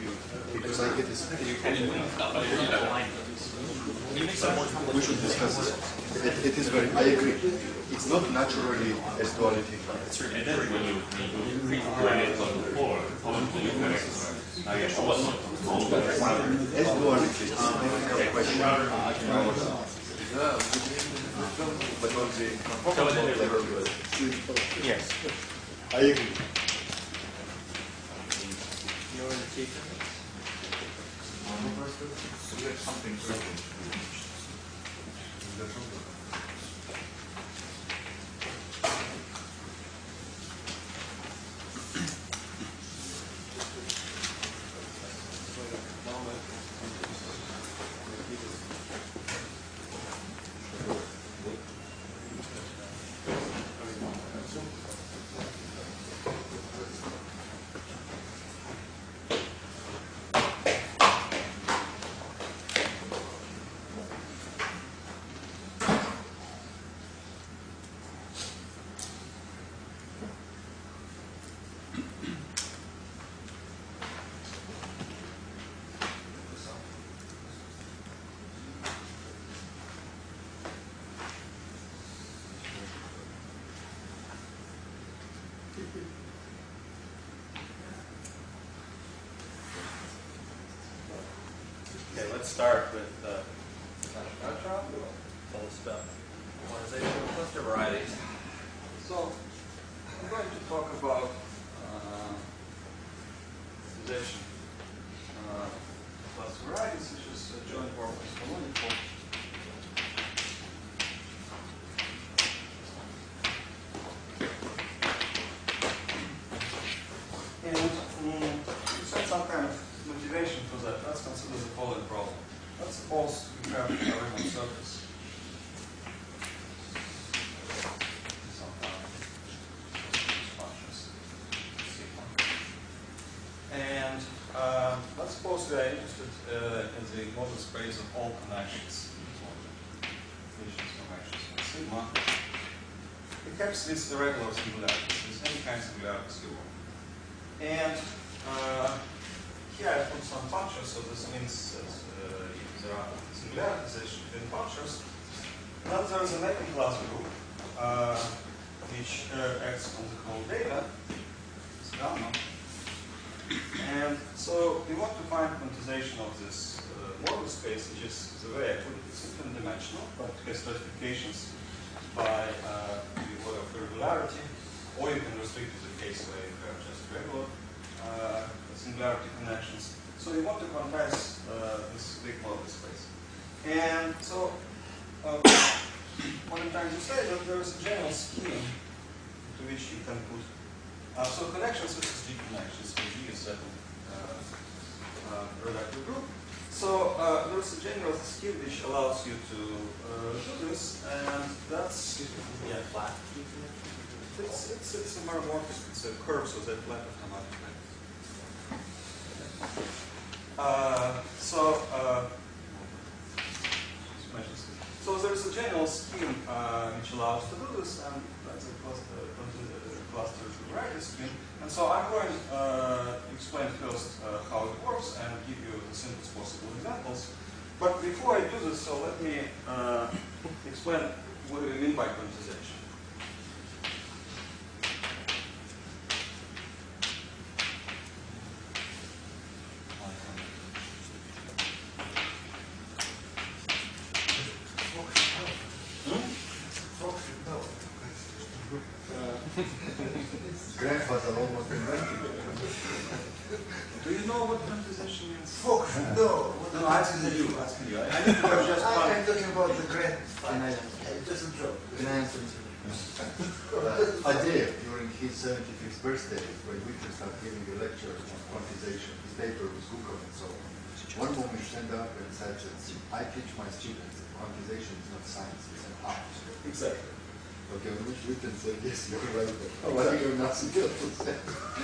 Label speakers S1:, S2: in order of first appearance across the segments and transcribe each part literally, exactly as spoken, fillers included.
S1: because I get this. We should discuss this. It, it is very, I agree. It's not naturally as duality.
S2: S
S1: duality is a difficult question. But on the conformal level,
S2: yes.
S1: I agree.
S3: Something
S4: Okay, let's start with uh, tell us about quantization of cluster varieties. So, I'm going to talk about uh, quantization uh, cluster varieties, which is a joint Borel canonical. And um, you set some kind of motivation for that. Let's consider the following problem. Let's suppose we have a Riemann surface. Some kind of functions. And uh, let's suppose we are interested uh, in the model space of all connections. Sigma. Perhaps with irregular singularities, with any kind of singularities you want. And uh, here I put some functions, so this means that uh, if there are singularities between functions, then there is a mapping class group uh, which uh, acts on the whole data, it's gamma. And so we want to find quantization of this uh, model space, which is the way I put it, it's infinite dimensional, but it has stratifications by uh, the order of irregularity, or you can restrict to the case where you have just regular uh, singularity connections. So we want to quantize uh, this big model space. And so uh, what I'm trying to say is that there is a general scheme to which you can put. Uh, so connections, this is G connections, so G is a uh, uh, reductive group. So uh, there is a general scheme which allows you to uh, do this, and that's yeah flat. It's it's it's a meromorphic. It's a curve, so that flat automatically. Uh, so uh, so there is a general scheme uh, which allows to do this, and that's a cluster cluster variety scheme. And so I'm going to uh, explain first uh, how it works and give you the simplest possible examples. But before I do this, so let me uh, explain what we mean by quantization.
S1: Grandfather almost invented it.
S4: Do you know what quantization means?
S5: Fuck, no.
S4: No, I'm asking you. Asking you. I, I need to know just
S5: I,
S4: one.
S5: I'm talking about the grant.
S1: Can I,
S5: Just a joke.
S1: can I answer? uh, Adele, during his seventy-fifth birthday, when Wittgenstein giving a lecture on quantization, his paper with Gukov and so on, one moment stand up and said that I teach my students that quantization is not science, it's an art.
S4: Exactly.
S1: Okay, on which Witten said, yes, you're right. Oh, I think you're not so good to say.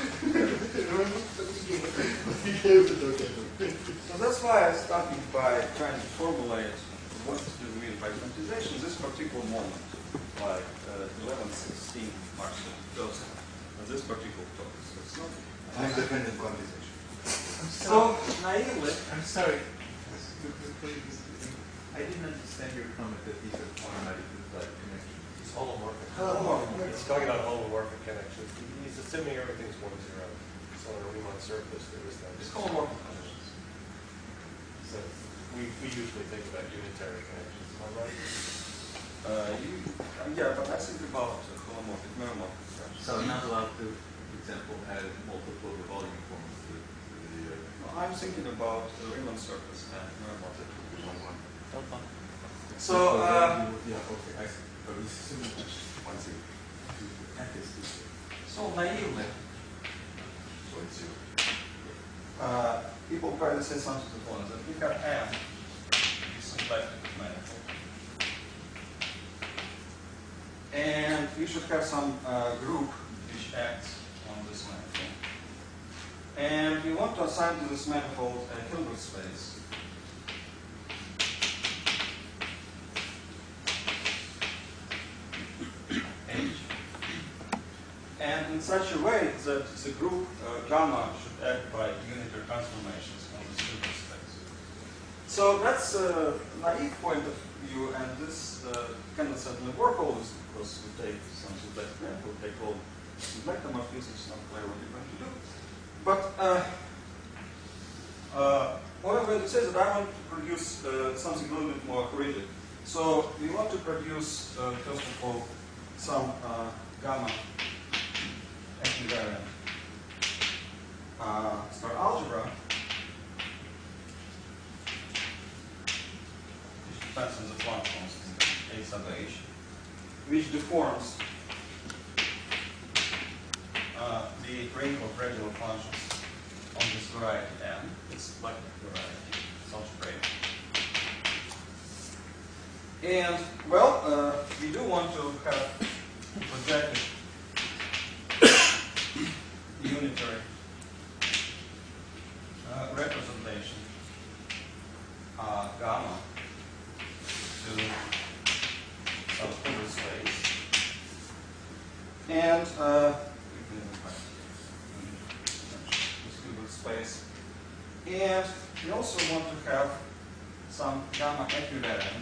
S4: So that's why I started by trying to formulate what do we mean by quantization. This particular moment, like uh, eleven sixteen March first, on this particular topic. So it's not
S1: Time-dependent quantization. I'm
S4: So naively,
S2: I'm sorry. I didn't understand your comment that these are automatically applied connections.
S3: It's holomorphic.
S5: Holomorphic.
S3: He's talking about holomorphic connections. He's assuming everything's one zero. So on a Riemann surface, there is no.
S4: it's holomorphic connections.
S3: So we, we usually think about unitary connections. Am I right?
S4: Uh, you, yeah, but I think about uh, holomorphic, meromorphic connections.
S2: So I'm not allowed to, for example, add multiple volume forms to, to the. Uh,
S4: No, I'm thinking about the Riemann surface and meromorphic.
S2: So,
S4: So, uh,
S2: yeah, okay, I see. But we assume one zero. And this is
S4: so naively,
S2: so it's zero.
S4: uh, people try to say something to one that we have M is symplectic manifold. And we should have some uh, group which acts on this manifold. And we want to assign to this manifold a Hilbert space. H. And in such a way that the group uh, gamma should act by unitary transformations on this Hilbert space. So that's a naive point of view, and this uh, cannot certainly work always because we take some symplectic manifold, take all symplectic morphisms, it's not clear what you're going to do. But uh, uh, what I'm going to say is that I want to produce uh, something a little bit more rigid. So we want to produce, uh, first of all, some uh, gamma equivariant uh, star algebra, which depends on the Planck constant A sub h, which deforms uh, the ring of regular functions on this variety M. It's symplectic variety, it's algebraic. And, well, uh, we do want to have projected unitary uh, representation uh, gamma to some Hilbert space. And uh, this Hilbert space. And we also want to have some gamma equivariant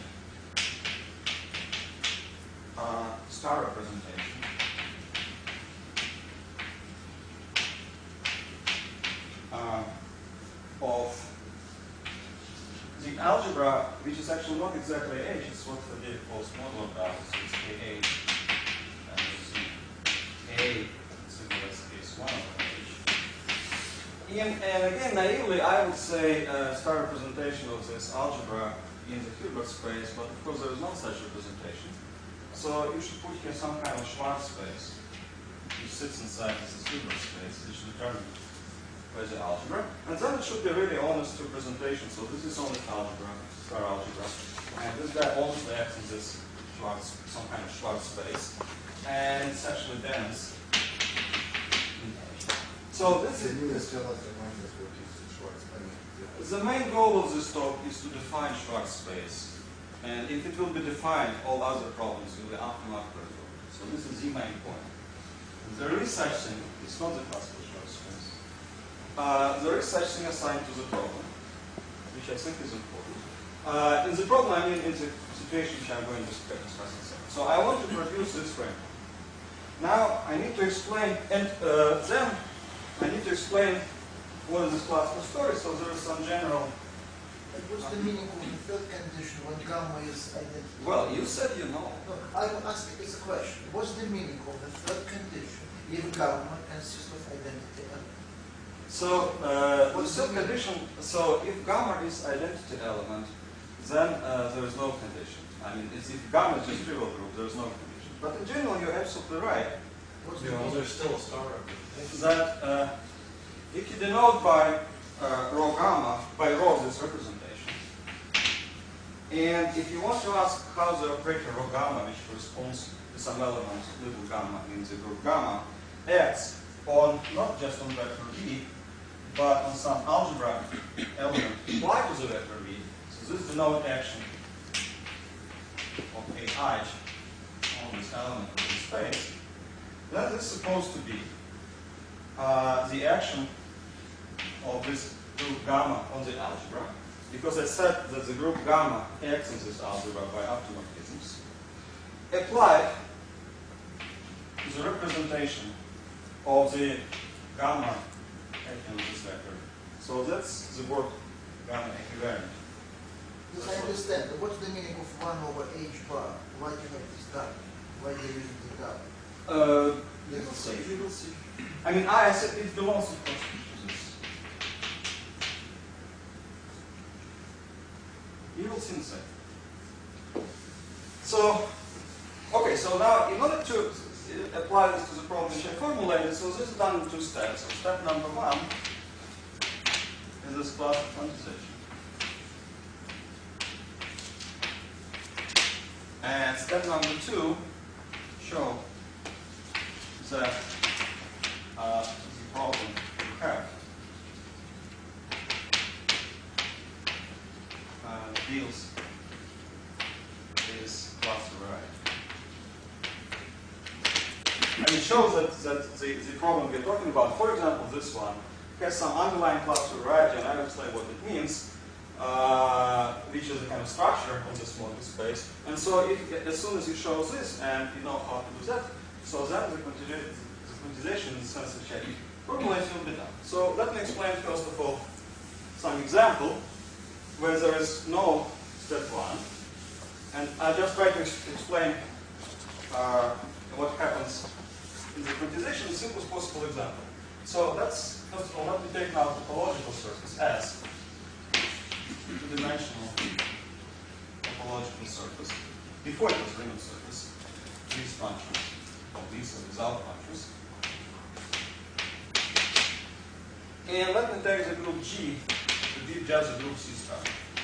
S4: uh, star representation uh, of the algebra, which is actually not exactly H, it's what Faddeev calls modular balance, so it's K H, and you see A simply as case one of H. And, and again, naively, I would say uh, star representation of this algebra in the Hilbert space, but of course there is no such representation. So you should put here some kind of Schwarz space, which sits inside this Hilbert space, which is determined by the algebra. And then it should be really honest representation. So this is honest algebra, star algebra. And this guy honestly acts in this Schwarz, some kind of Schwarz space. And it's actually dense. So this
S1: Can
S4: is
S1: you just tell us, remind us what is Schwarz? I mean, yeah.
S4: the main goal of this talk is to define Schwarz space. And if it will be defined, all other problems will be aftermath resolved. So this is the main point. There is such thing, it's not the classical Schwarz space. Uh, there is such thing assigned to the problem, which I think is important. Uh, in the problem, I mean in the situation which I'm going to discuss in a second. So I want to produce this framework. Now I need to explain, and uh, then I need to explain what is this classical story. So there is some general.
S5: And what's the meaning of the third condition when gamma is identical?
S4: Well, you said you know.
S5: No, I will ask you this question. What's the meaning of the third condition if gamma consists of identity element?
S4: So, uh, the third condition, so if gamma is identity element, then uh, there is no condition. I mean, it's, if gamma is just trivial group, there is no condition. But in general, you're absolutely right.
S5: What's the
S3: You know,
S5: meaning?
S3: there's still a star representation.
S4: That uh, if you denote by uh, rho gamma, by rho this representation, and if you want to ask how the operator rho gamma, which corresponds to some element little gamma in the group gamma, acts on not just on vector V, but on some algebra element applied to the vector V. So this denote action of A H on this element of the space. That is supposed to be uh, the action of this group gamma on the algebra, because I said that the group gamma acts in this algebra by optimorphisms, applied to the representation of the gamma acting on this vector. So that's the word gamma equivariant.
S5: Yes, I understand. But what's the meaning of one over h bar? Why do you have this dot? Why do you use the dot?
S4: Uh,
S5: You
S4: you will see,
S5: see.
S4: you will see. I mean, I said it belongs of course to this. You will see inside. So, okay, so now in order to apply this to the problem which I formulated, so this is done in two steps. So step number one is this class of quantization. And step number two show that uh, the problem you have uh, deals with this class variety. And it shows that, that the, the problem we're talking about, for example, this one, has some underlying class variety, and I'll explain what it means, uh, which is a kind of structure on this model space. And so if, as soon as you show this, and you know how to do that, so then the quantization, the quantization in the sense of check formulation will be done. So let me explain first of all some example where there is no step one. And I'll just try to ex explain uh, what happens in the quantization in the simplest possible example. So let's, first of all, let me take now the topological surface as two-dimensional topological surface. Before it was Riemann surface, these functions, or these are result functions. And let me take the group G to be just the group C star.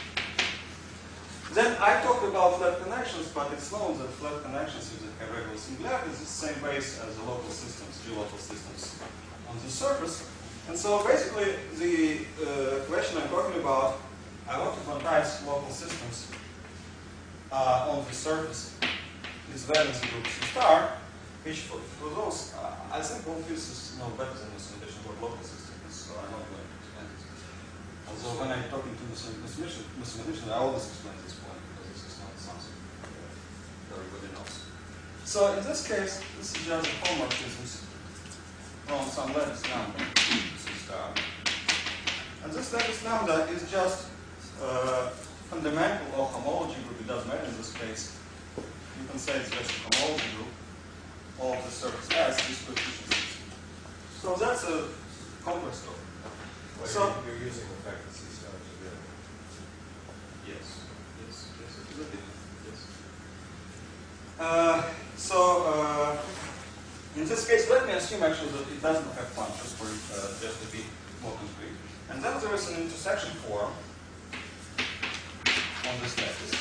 S4: Then I talked about flat connections, but it's known that flat connections, if they have regular singularities, is the same base as the local systems, G-local systems on the surface. And so basically the uh, question I'm talking about, I want to quantize local systems uh, on the surface is valence group C star, which for, for those, uh, I think all physicists know better than mathematicians what local system is, so I'm not going to explain it. Although when I'm talking to mathematicians, I always explain this point because this is not something that everybody knows. So in this case, this is just a homomorphisms from some lattice lambda C star. And this lattice lambda is just uh, fundamental or homology group. It doesn't matter in this case. You can say it's just a homology group of the surface S, this coefficient. So that's a complex story.
S3: Well,
S4: So
S3: you're, you're using the fact that C star is available.
S4: yes, yes, yes, it is a bit. Yes. Uh, so uh, in this case, let me assume actually that it doesn't have functions for it uh, just to be more concrete. And then there is an intersection form on this lattice.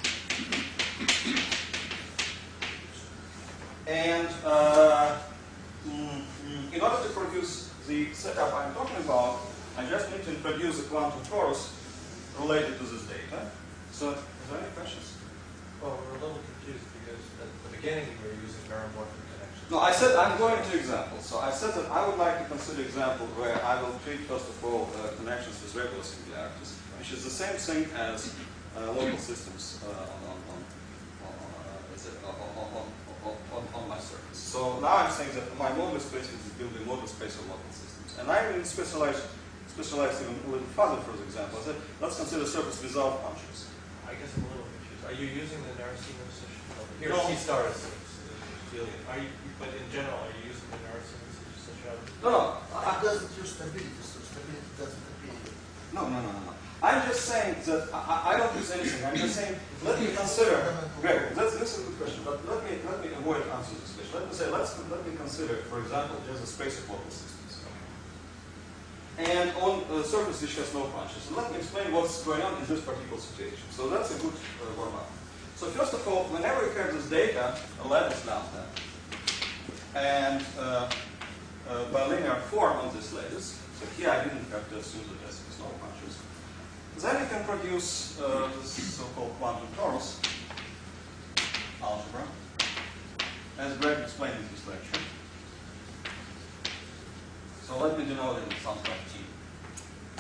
S4: And uh, mm, in order to produce the setup I'm talking about, I just need to introduce a quantum torus related to this data. So, is there any questions?
S3: Well, we're a little confused because at the beginning we were using meromorphic connections.
S4: No, I said I'm going to examples. So I said that I would like to consider example where I will treat first of all uh, connections with regular singularities, which is the same thing as uh, local systems uh, on, on, on, on, uh, is it, on, on, on, on, on my surface. So now I'm saying that my model space is building model space of local systems. And I will specialize, specialize even a little further for example. I said, let's consider surface without functions.
S3: I guess I'm a little confused. Are you using the Narasino decision? Here,
S4: No.
S3: C star is Julian. Are you, but in general, are you using the Narasino decision?
S4: No, no,
S5: It doesn't use stability, so stability doesn't appear.
S4: no, no, no, no. I'm just saying that I, I don't use anything. I'm just saying, let me consider. Great, that's, this is a good question, but let me let me avoid answering this question. Let me say, let's let me consider, for example, just a space of local systems, and on a surface which has no functions. And let me explain what's going on in this particular situation. So that's a good uh, warm up. So first of all, whenever you have this data, a lattice lambda, and uh, uh, bilinear form on this lattice. So here I didn't have to assume that this is no functions. Then you can produce uh, this so-called quantum torus algebra, as Greg explained in his lecture. So let me denote it with some type T.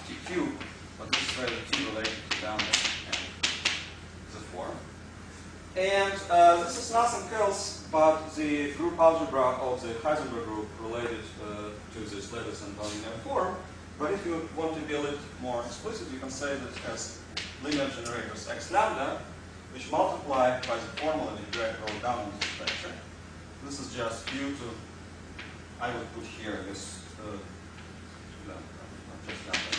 S4: T Q, but this is rather T related to lambda and the form. And uh, this is nothing else but the group algebra of the Heisenberg group related uh, to this lattice and nonlinear form. But if you want to be a little more explicit, you can say that it has linear generators x lambda, which multiply by the formula that you drag roll down in this lecture. This is just due to, I would put here this, uh, lambda, not just lambda,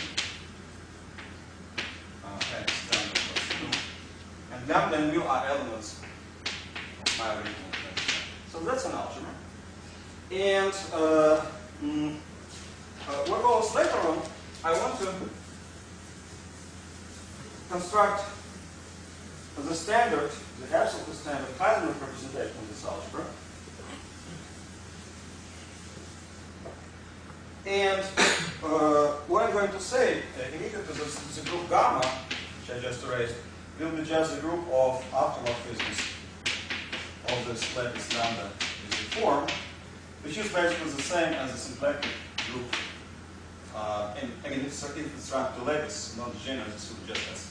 S4: uh, x lambda plus two. And lambda and mu are elements of my original lecture. So that's an algebra. And uh, mm, uh, what goes later on, I want to construct the standard, the absolute standard Heisenberg representation of this algebra. And uh, what I'm going to say uh, immediately is that the group gamma, which I just erased, will be just the group of automorphisms of this lattice lambda is the form, which is basically the same as the symplectic group. Uh, and I mean, if it's run to lattice, not genus, this would just as.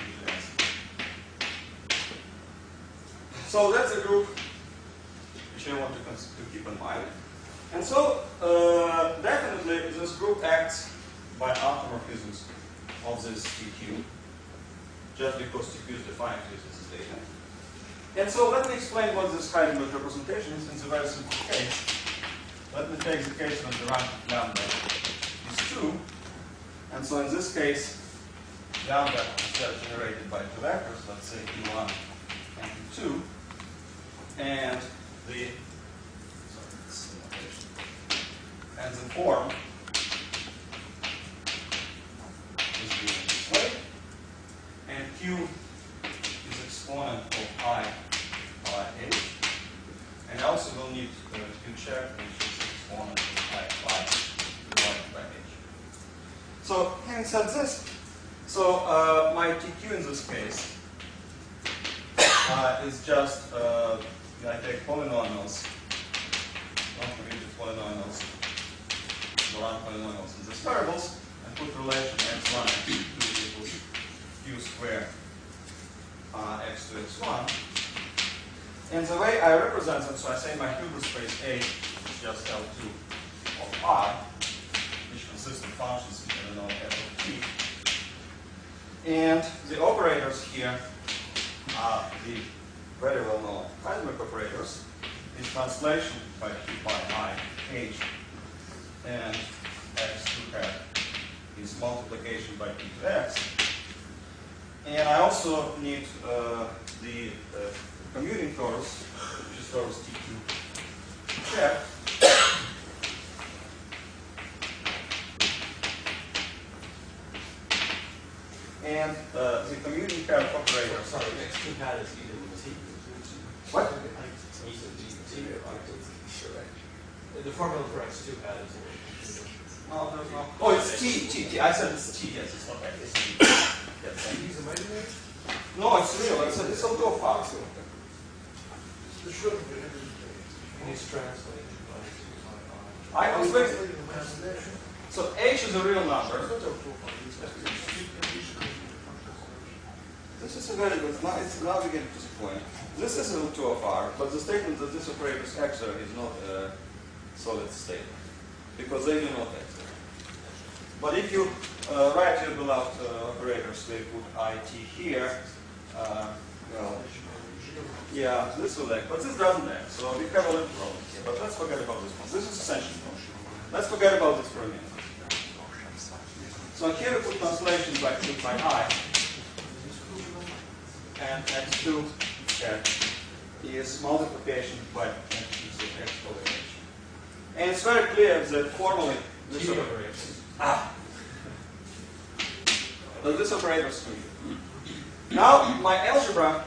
S4: So that's a group which I want to, to keep in mind. And so, uh, definitely, this group acts by automorphisms of this T Q, just because T Q is defined with this data. And so, let me explain what this Heisenberg representation is in a very simple case. Let me take the case when the rank of lambda is two. And so, in this case, lambda is generated by two vectors, let's say E one and E two. And the and the form is given this way, and Q is exponent of I by H, and I also will need uh, Q check, which is exponent of I by divided by H. So having said this, so uh, my T Q in this case uh, is just uh, I take polynomials, non-rigid polynomials, Laurent polynomials in these variables, and put relation x one and x two equals q squared uh, x two x one. And the way I represent it, so I say my Hilbert space A is just L two of R, which consists of functions which I know f of t. And the operators here are the very well known Heisenberg operators. Is translation by Q by I H, and x two hat is multiplication by P to x. And I also need uh, the uh, commuting torus, which is torus T Q check. And uh, the commuting pair of operators.
S3: Sorry, x two hat is either t.
S4: What?
S3: The formula for x two hat is.
S4: Oh, there's no. Oh, it's T, T, T. I said it's T, yes, it's not X. It's T. Yes.
S3: He's imaginary?
S4: No, it's real. It's a, it's a little fast.
S5: The short version.
S3: He's translated.
S4: I
S5: Are you
S4: translate.
S5: translating the translation?
S4: So H is a real number. This is a very good. Now it's now beginning to disappoint. This is a two of R, but the statement that this operator is X R is not a solid statement because they do not X R. But if you uh, write your beloved uh, operators, they put I T here. Uh, well, yeah, this will act, but this doesn't act. So we have a little problem here. But let's forget about this one. This is essential notion. Let's forget about this for a minute. So here we put translation by Q by I, and x two check is multiplication by x over h. And it's very clear that formally this
S3: T
S4: operator.
S3: over x.
S4: Ah. So this operator is true. Now my algebra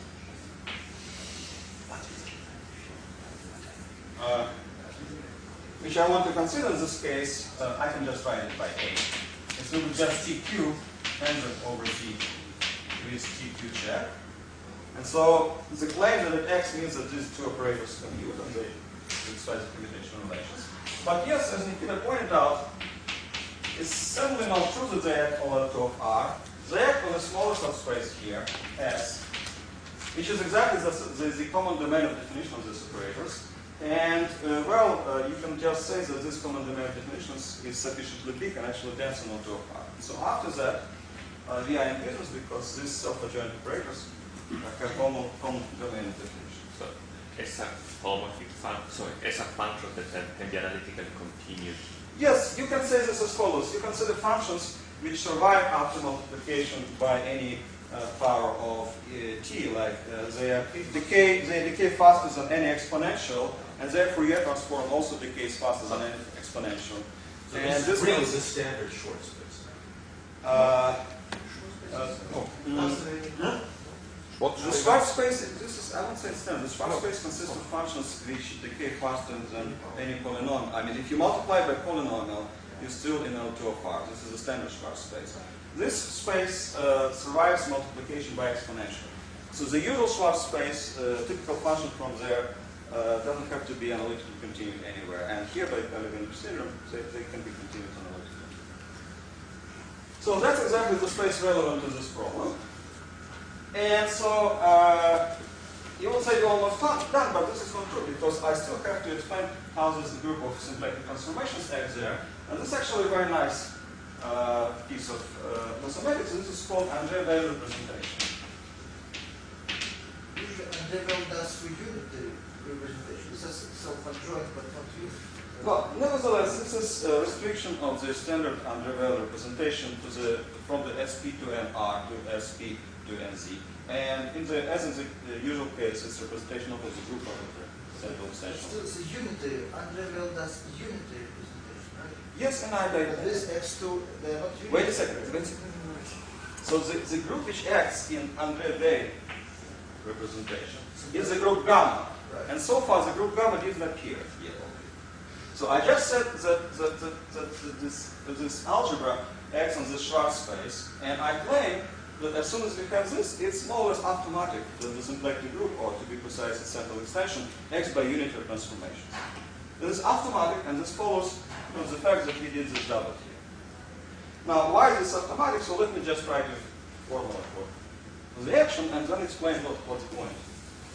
S4: uh, which I want to consider in this case, uh, I can just write it by A. It's going to be just T Q tangent over Z with T Q check. And so the claim that X means that these two operators commute and they express the commutation relations. But yes, as Nikita pointed out, is simply not true that they act on L two of R. They act on a smaller subspace here, S, which is exactly the, the, the common domain of definition of these operators. And, uh, well, uh, you can just say that this common domain of definitions is sufficiently big and actually dense on L two of R. So after that, uh, we are in business because these self-adjoint operators uh, have common, common domain of definition.
S6: So, as a homomorphic function, sorry, as a function that can, can be analytically continued.
S4: Yes, you can say this as follows. You consider functions which survive after multiplication by any uh, power of uh, t, like uh, they are decay, they decay faster than any exponential, and therefore Fourier transform also decays faster than any exponential.
S7: So
S4: and
S7: this
S4: this
S7: really
S4: means,
S7: is a standard short space.
S4: uh, uh, oh, mm,
S6: What
S4: the Schwarz space, this is, I won't say it's standard. The Schwarz space consists of functions which decay faster than any polynomial. I mean, if you multiply by polynomial, you're still in L two of R. This is a standard Schwarz space. This space uh, survives multiplication by exponential. So the usual Schwarz space, uh, typical function from there, uh, doesn't have to be analytically continued anywhere. And here, by Cavalier theorem, they, they can be continued analytically. So that's exactly the space relevant to this problem. And so, uh, you will say you're almost done, but this is not true, because I still have to explain how this group of symplectic transformations acts there. And this is actually a very nice uh, piece of uh, mathematics. This is called André-Weil representation.
S5: Usually André-Weil does for unity representation. This is self-adjoint, but not unity.
S4: Well, nevertheless, this is a restriction of the standard André-Weil representation to the, from the S P to N R to S P to N Z. And in the, as in the, the usual case, it's representation of the group of the central extension.
S5: Still, it's a unity. André-Weil does unity representation, right?
S4: Yes, and I
S5: But this X two, they're not unity.
S4: Wait a second. Wait a second. So the, the group which acts in André-Weil representation is the group gamma.
S5: Right.
S4: And so far the group gamma didn't appear yet. So I just said that, that, that, that, that, this, that this algebra acts on the Schwarz space, and I claim that as soon as we have this, it's more or less automatic that the symplectic group, or to be precise, its central extension, acts by unitary transformations. This is automatic, and this follows from the fact that we did this double here. Now, why is this automatic? So let me just write a formula for the action, and then explain what, what's the point.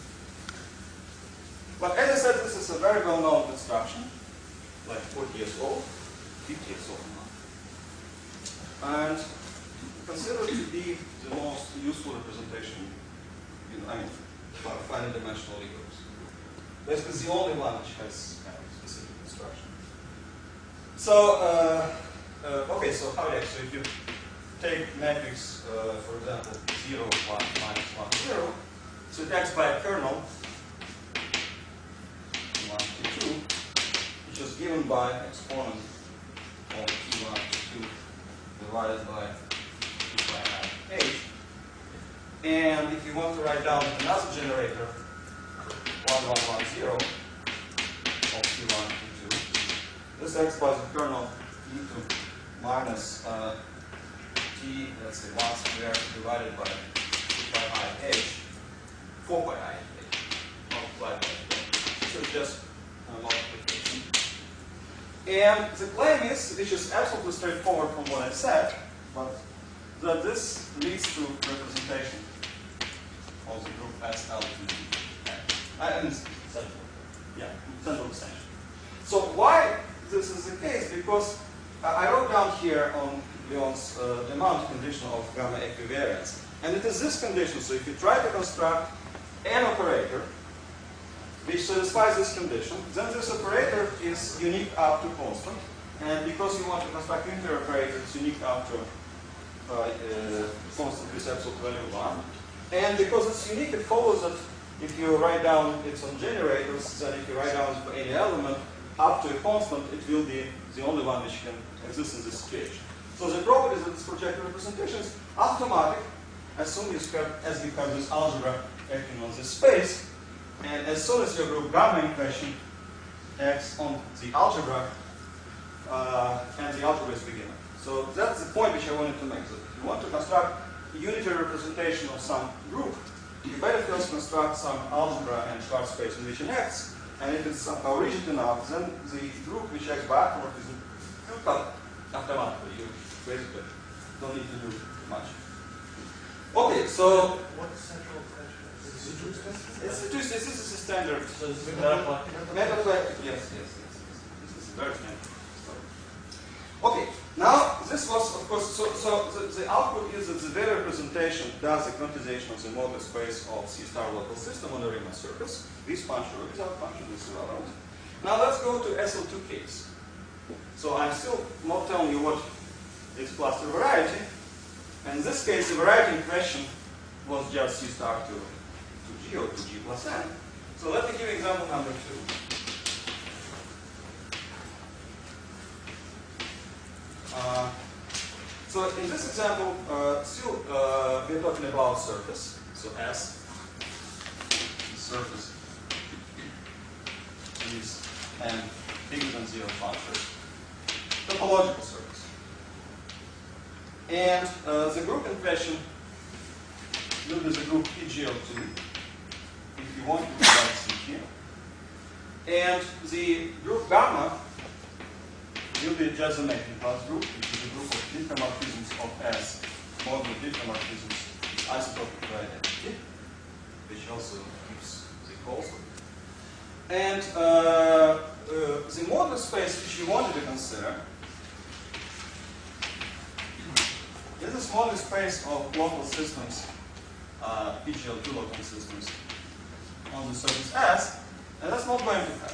S4: But as I said, this is a very well-known construction, like forty years old, fifty years old now. And considered to be the most useful representation in, I mean, for finite dimensional groups. Basically, the only one which has kind of specific construction. So, uh, uh, okay, so how it acts? So if you take matrix, uh, for example, zero, one, minus one, zero, so it acts by a kernel, one to two, which is given by exponent of t one to two divided by H. And if you want to write down another generator, one one one zero of T one T two, this acts by the kernel e to minus uh, T, let's say one squared divided by two pi I H, four pi I H, multiplied by two. So it's just a multiplication. And the claim is, which is absolutely straightforward from what I said, but that this leads to representation of the group S L to D. And central. Yeah, central extension. So why this is the case? Because I wrote down here on Lyon's uh, demand condition of gamma equivariance. And it is this condition. So if you try to construct an operator which satisfies this condition, then this operator is unique up to constant. And because you want to construct unitary operator, it's unique up to Uh, uh, constant with absolute value one. And because it's unique, it follows that if you write down it's on generators, then if you write down for any element up to a constant, it will be the only one which can exist in this situation. So the property that this projective representation is automatic as soon as you have, as you have this algebra acting on this space, and as soon as your group gamma in question acts on the algebra, uh, and the algebra is beginner. So that's the point which I wanted to make. So if you want to construct a unitary representation of some group, you better first construct some algebra and Schwarz space in which it acts. And if it's somehow rigid enough, then the group which acts backward is a automatically. You basically don't need to do much. Okay, so
S5: What central question?
S4: it's a, this is a standard.
S3: So this is not apply.
S4: Metaplectic, yes, yes, yes, yes. This is a very standard story. Okay, now this was, of course, so, so the, the output is that the Weyl representation does the quantization of the model space of C star local system on the Riemann surface. This function or without function is irrelevant. Now let's go to S L two case. So I'm still not telling you what is cluster variety. And in this case, the variety in question was just C star to, to G or to G plus N. So let me give you example number two. Uh, so in this example, uh, still uh, we're talking about surface. So S, surface is n bigger than zero function, topological surface. And uh, the group in question will be the group P G L two, if you want to write C here. And the group gamma will be just the mapping class group, which is a group of diffeomorphisms of S, modular diffeomorphisms isotopic identity, which also gives the causal. And uh, uh, the model space which you wanted to consider is a model space of local systems, uh, P G L two local systems on the surface S, and that's not going to happen.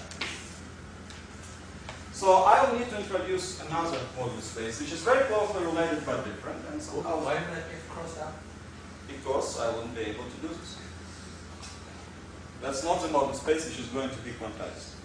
S4: So I will need to introduce another model space, which is very closely related but different. And so
S5: Well, why did that get crossed out?
S4: because I wouldn't be able to do this. That's not the model space which is going to be quantized.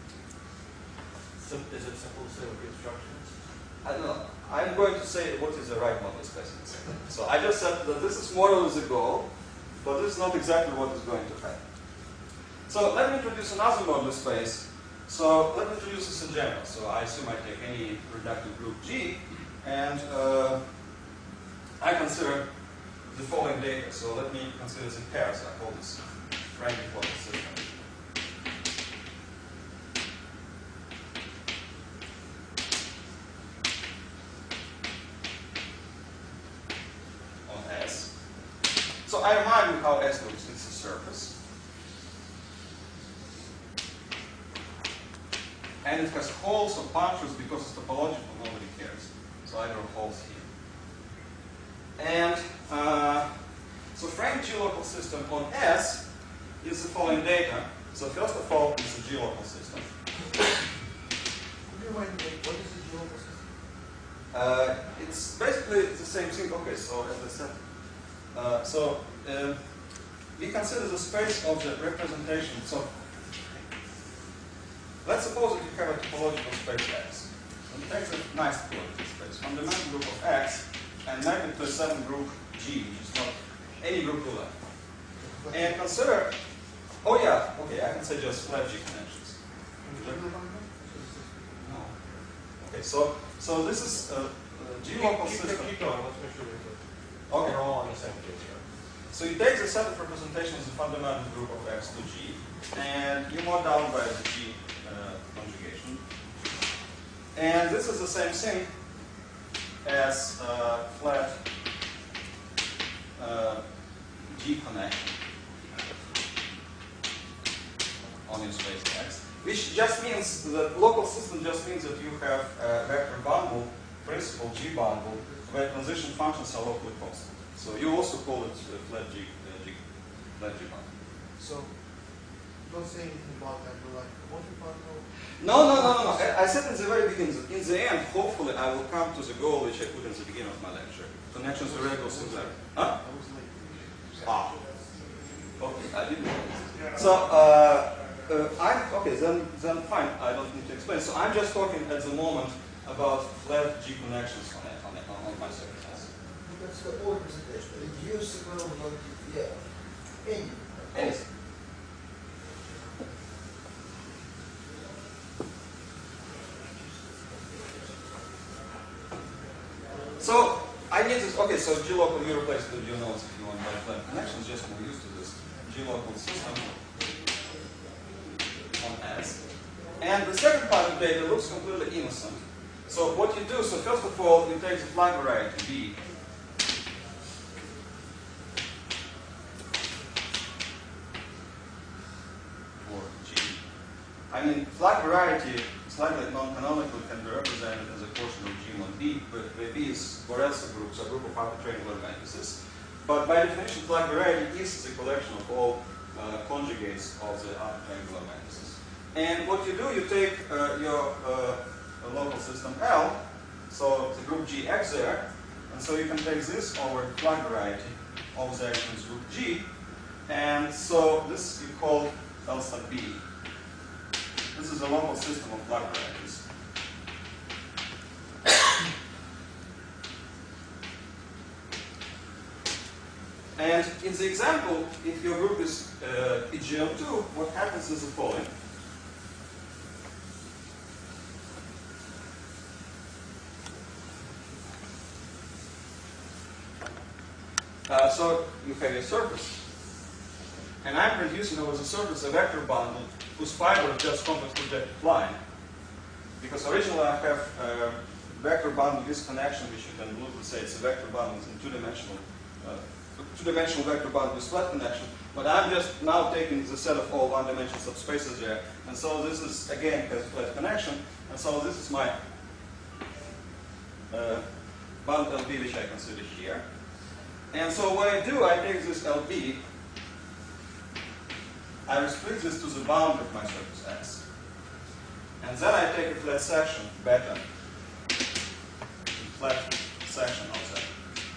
S3: Sim is it simple to say with the instructions?
S4: I don't know. I'm going to say what is the right model space in a second. So I just said that this is more or less a goal, but this is not exactly what is going to happen. So let me introduce another model space. So let me introduce this in general. So I assume I take any reductive group G, and uh, I consider the following data. So let me consider this in pairs. I call this random local system. On S. So I remind you how S looks. It's a surface. And it has holes or punctures because it's topological, nobody cares. So I draw holes here. And uh, so frame G local system on S is the following data. So first of all, it's a G local system.
S5: Would you remind me, what is the geolocal system?
S4: Uh, it's basically the same thing. Okay, so as I said, uh, so uh, we consider the space of the representation. So let's suppose that you have a topological space X. And take a nice topological space from the main group of X and map it to a certain group G, which is not any group to left. And consider, oh yeah, okay, I can say just flat G connections. No. Okay, so so this is a, a G local
S3: keep,
S4: system.
S3: Keep going, let's make sure we're,
S4: Okay.
S3: we're all on the same page here.
S4: So you take the set of representations of the fundamental group of X to G, and you mod down by the G uh, conjugation. And this is the same thing as uh, flat uh, G connection on your space X, which just means that local system just means that you have a vector bundle, principal G bundle, where transition functions are locally constant. So you also call it uh, flat G, uh, G, flat G bundle.
S5: So, don't say anything about that, but like, what about no?
S4: No, no, no, no, no. I, I said in the very beginning that in the end, hopefully, I will come to the goal which I put in the beginning of my lecture. Connections to regular singularity. Huh?
S5: I was late.
S4: Ah. Okay, I didn't know this. So, uh, uh, I'm, okay, then, then fine, I don't need to explain. So I'm just talking at the moment about flat G connections on, it, on, it, on my surface.
S5: That's the old presentation. Reduce the global yeah. Any.
S4: Anything. So I need this. Okay, so G local you replace the G nodes if you want by flat connections. Just we're used to this G local system on S. And the second part of data looks completely innocent. So what you do, so first of all, you take the flag variety B. Or G. I mean, flag variety, slightly non-canonical, can be represented as a portion of G mod B, but where B is Borel group, so a group of hypertriangular matrices. But by definition, flag variety is the collection of all uh, conjugates of the hypertriangular matrices. And what you do, you take uh, your uh, local system L, so the group G X there, and so you can take this over the flag variety of the actions group G, and so this you call L sub B. This is a local system of flag varieties. And in the example, if your group is uh, E G L two, what happens is the following. Uh, so you have a surface, and I'm producing over the surface a vector bundle whose fiber is just compact projective line. Because originally I have a vector bundle with connection, which you can loosely say it's a vector bundle in two-dimensional, uh, two-dimensional vector bundle with flat connection. But I'm just now taking the set of all one-dimensional subspaces there, and so this is again has flat connection, and so this is my uh, bundle L B, which I consider here. And so what I do, I take this L B, I restrict this to the boundary of my surface S. And then I take a flat section, beta, flat section of that.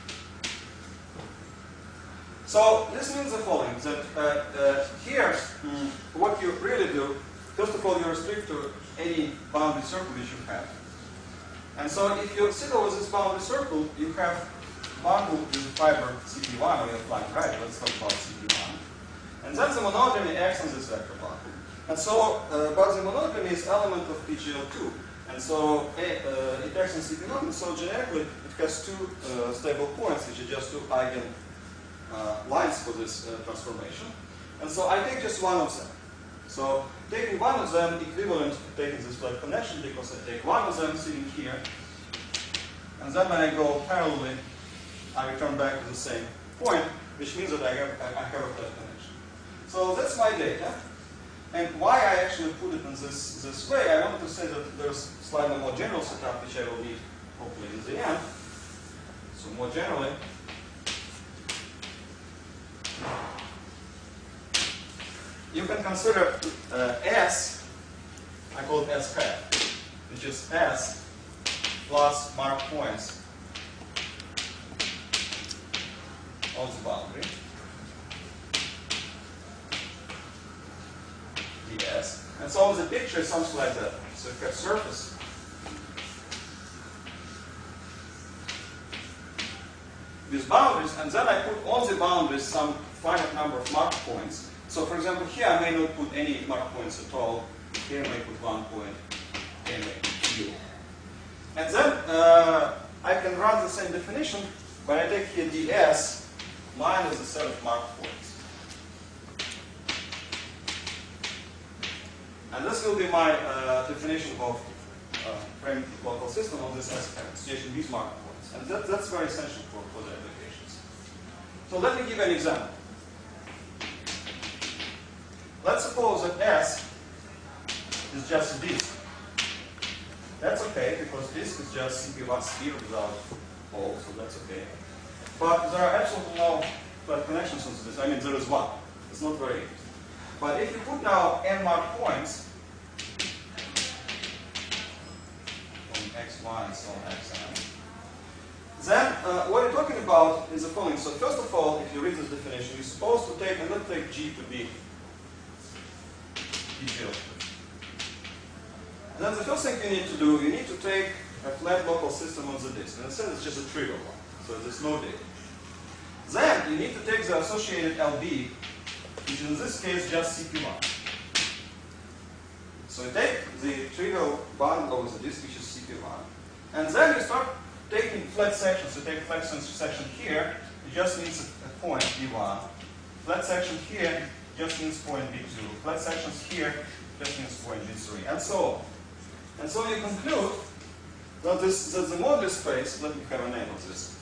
S4: So this means the following, that uh, uh, here, mm, what you really do, first of all, you restrict to any boundary circle which you have. And so if you sit over this boundary circle, you have bundle with fiber C P one, or your flag right, let's talk about C P one. And then the monodromy acts on this vector bundle. And so, uh, but the monodromy is element of P G L two. And so uh, it acts on C P one, and so generically it has two uh, stable points, which are just two eigen uh, lines for this uh, transformation. And so I take just one of them. So taking one of them equivalent to taking this flat connection, because I take one of them sitting here. And then when I go parallelly, I return back to the same point, which means that I have, I have a flat connection. So that's my data. And why I actually put it in this, this way, I wanted to say that there's slightly more general setup, which I will need hopefully in the end. So more generally, you can consider uh, S, I call it S hat, which is S plus marked points of the boundary, ds. And so the picture is something like that. So you have surface with boundaries, and then I put on the boundaries some finite number of marked points. So for example, here I may not put any marked points at all. Here I may put one point, here I may put u. And then uh, I can run the same definition, but I take here ds minus the set of marked points. And this will be my uh, definition of uh, frame local system of this association these marked points. And that, that's very essential for, for the applications. So let me give an example. Let's suppose that S is just a disk. That's okay, because disk is just C P one sphere without hole, so that's okay. But there are absolutely no flat connections on this. I mean, there is one. It's not very easy. But if you put now n marked points on x one and so on xn, then uh, what you're talking about is the following. So first of all, if you read this definition, you're supposed to take, and let's take G to be P G L. Then the first thing you need to do, you need to take a flat local system on the disk. And instead it's just a trivial one, so there's no data. Then you need to take the associated L B, which in this case just C P one. So you take the trivial bundle over the disk, which is C P one, and then you start taking flat sections. You take flat section here, it just needs a point B one. Flat section here just needs point B two. Flat sections here just needs point B three, and so on. And so you conclude Now this, the, the moduli space, let me have a name of this.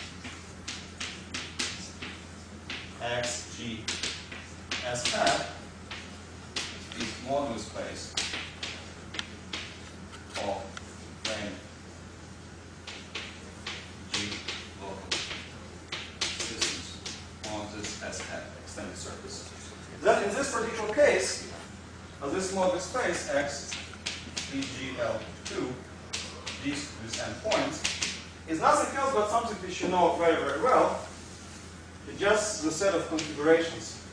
S4: X, G, S hat is moduli space of plane G local systems on this S hat extended surface. Then in this particular case, uh, this moduli space X, E, G, L two, these, these endpoints, is nothing else but something which you know very, very well. It's just the set of configurations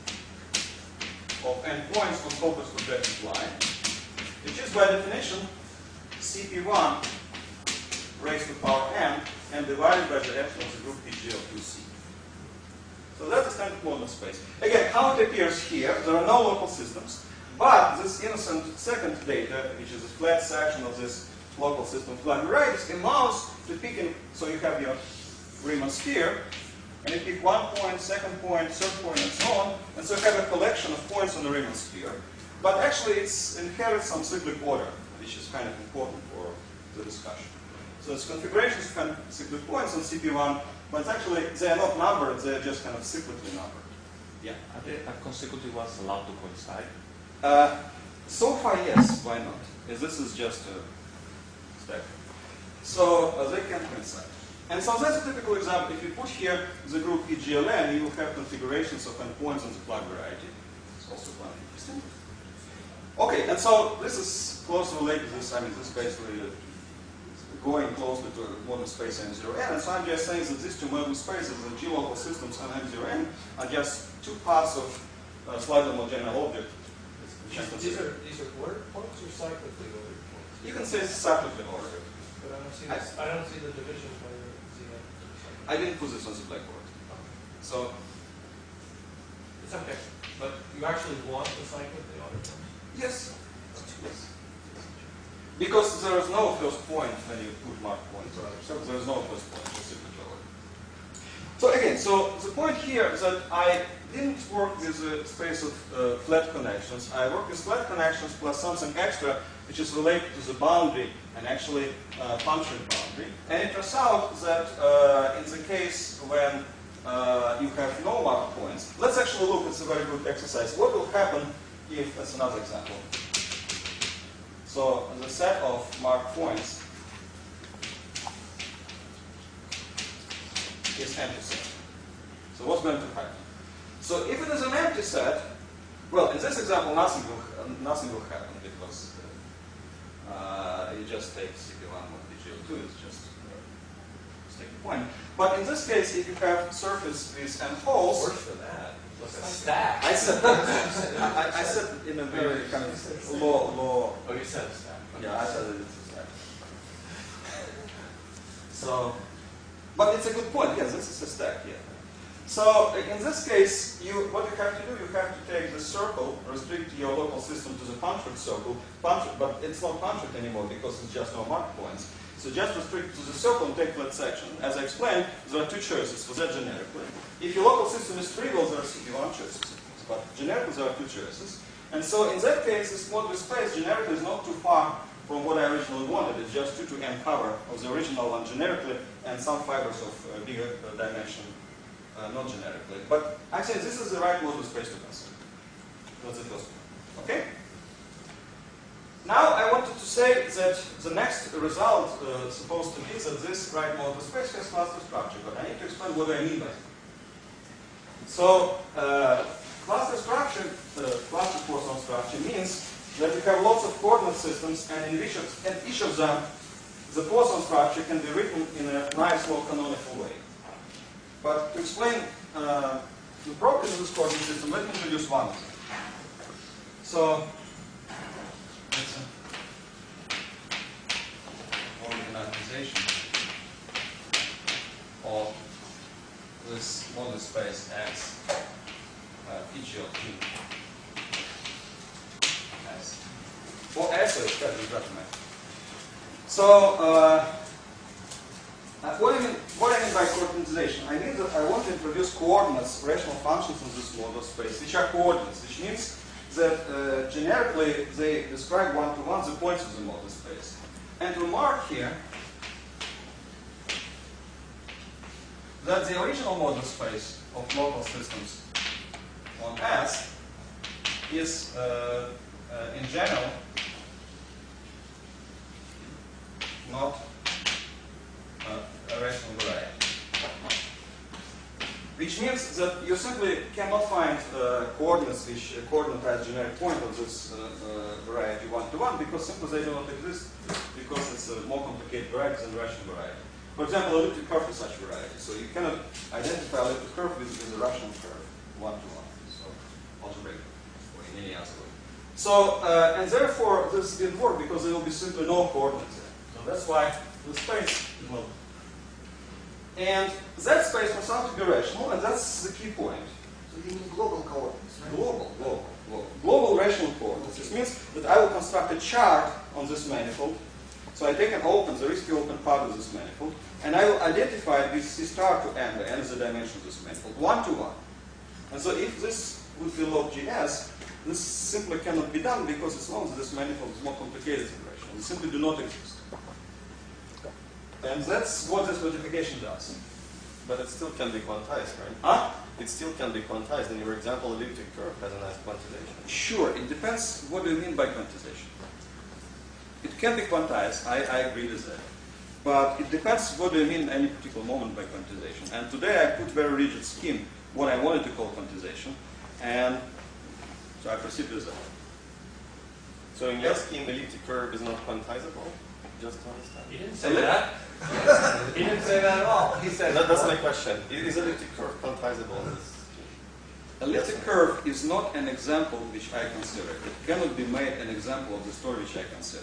S4: of endpoints on focused projective line, which is by definition C P one raised to power n and divided by the epsilon of the group P G L two C. So that's the standard model space. Again, how it appears here, there are no local systems, but this innocent second data, which is a flat section of this local system flag varieties, allows to pick in, so you have your Riemann sphere, and you pick one point, second point, third point, and so on, and so you have a collection of points on the Riemann sphere. But actually it's inherits some cyclic order, which is kind of important for the discussion. So it's configurations of kind of cyclic points on C P one, but actually they are not numbered, they are just kind of cyclically numbered. Yeah?
S6: Are the are consecutive ones allowed to coincide?
S4: Uh, so far, yes. Why not? As this is just a stack. So uh, they can coincide. And so that's a typical example. If you put here the group E G L N, you will have configurations of endpoints on the plug variety. It's also quite interesting. Okay, and so this is closely related to this. I mean, this is basically uh, going closely to model space M zero N. And so I'm just saying that these two model spaces, the G local systems and M zero N, are just two parts of uh, slightly more general object.
S3: These are, these are ordered points or cyclically ordered points?
S4: You can say it's cyclically ordered.
S3: But I don't see this, I don't see the division by the Z N.
S4: I didn't put this on the blackboard. So,
S3: It's okay, but you actually want the cyclically ordered points?
S4: yes. Yes. Because there is no first point when you put mark points. So there is no first point. Just cyclically ordered. So again, so the point here is that I didn't work with a space of uh, flat connections. I worked with flat connections plus something extra, which is related to the boundary and actually uh, function boundary. And it turns out that uh, in the case when uh, you have no mark points, let's actually look. It's a very good exercise. What will happen if that's another example? So the set of mark points is empty set. So what's going to happen? So if it is an empty set, well, in this example, nothing will uh, nothing will happen because uh, uh, you just take C P one of P G L two. It's just uh, take the point. But in this case, if you have surface with n holes,
S3: Worse than that. It's a stack.
S4: I said I, I said in a very kind of low low.
S3: Oh, you said a stack.
S4: Yeah, I said it. It's a stack. So, but it's a good point. Yes, this is a stack here. So in this case, you, what you have to do, you have to take the circle, restrict your local system to the punctured circle, punctured, but it's not punctured anymore because it's just no mark points. So just restrict to the circle and take flat section. As I explained, there are two choices for that generically. If your local system is trivial, there are C P one choices, but generically there are two choices. And so in that case, this moduli space generically is not too far from what I originally wanted. It's just two to n cover of the original one generically and some fibers of uh, bigger uh, dimension. Uh, not generically, but actually this is the right model space to consider. That's the first one. Okay? Now I wanted to say that the next result uh, is supposed to be that this right model space has cluster structure, but I need to explain what I mean by it. So uh, cluster structure, uh, cluster Poisson structure means that you have lots of coordinate systems, and in each of, in each of them, the Poisson structure can be written in a nice, low canonical way. But to explain uh, the properties of this coordinate system, let me introduce one of them. So, it's a organization of this model space X uh, P G L two as or S is that is recommended. So. Uh, Uh, what, I mean, what I mean by coordinatization? I mean that I want to introduce coordinates, rational functions in this model space, which are coordinates, which means that uh, generically they describe one-to-one the points of the model space. And to mark here, that the original model space of local systems on S is, uh, uh, in general, not uh, a rational variety. Which means that you simply cannot find uh, coordinates which uh, coordinatize generic point of this uh, uh, variety one-to-one because simply they do not exist because it's a more complicated variety than rational variety. For example, elliptic curve is such a variety, so you cannot identify elliptic curve with, with a rational curve one-to-one, so algebraic or in any other way. So, uh, and therefore this didn't work because there will be simply no coordinates there. So that's why the space is not. And that space must out to be rational, and that's the key point.
S5: So you mean global coordinates, right?
S4: Global, global, global. Global rational coordinates. This means that I will construct a chart on this manifold. So I take an open, the risky open part of this manifold, and I will identify it with C star to n, where n is the dimension of this manifold, one to one. And so if this would be log G S, this simply cannot be done because as long as this manifold is more complicated than rational, they simply do not exist. And that's what this modification does.
S7: But it still can be quantized, right?
S4: Huh?
S7: It still can be quantized. In your example, elliptic curve has a nice quantization.
S4: Sure, it depends what do you mean by quantization. It can be quantized, I, I agree with that. But it depends what do you mean at any particular moment by quantization. And today I put very rigid scheme, what I wanted to call quantization. And so I proceed with that.
S7: So in your scheme, elliptic curve is not quantizable? Just to understand.
S3: He didn't say that. He didn't say that at all. He said
S7: That, that's my question. Is elliptic curve quantizable in this scheme?
S4: Elliptic curve is not an example which I consider. It cannot be made an example of the story which I consider.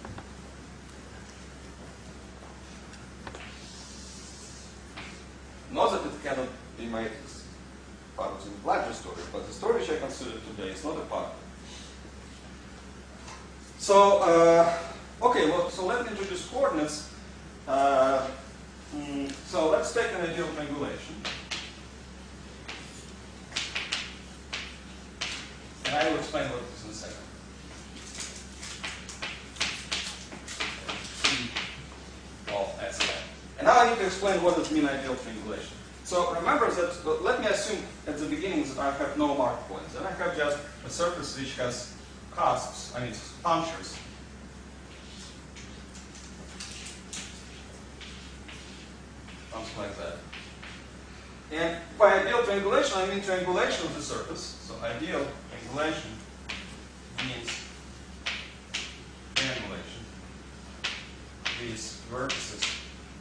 S4: Not that it cannot be made as part of the larger story, but the story which I consider today is not a part of it. So, uh, okay, well, so let me introduce coordinates. Uh, mm, so let's take an ideal triangulation. And I will explain what this in a second. Of S N. And now I need to explain what does mean ideal triangulation. So remember that, uh, let me assume at the beginning that I have no mark points. And I have just a surface which has cusps, I mean punctures. Something like that. And by ideal triangulation, I mean triangulation of the surface. So ideal triangulation means triangulation with vertices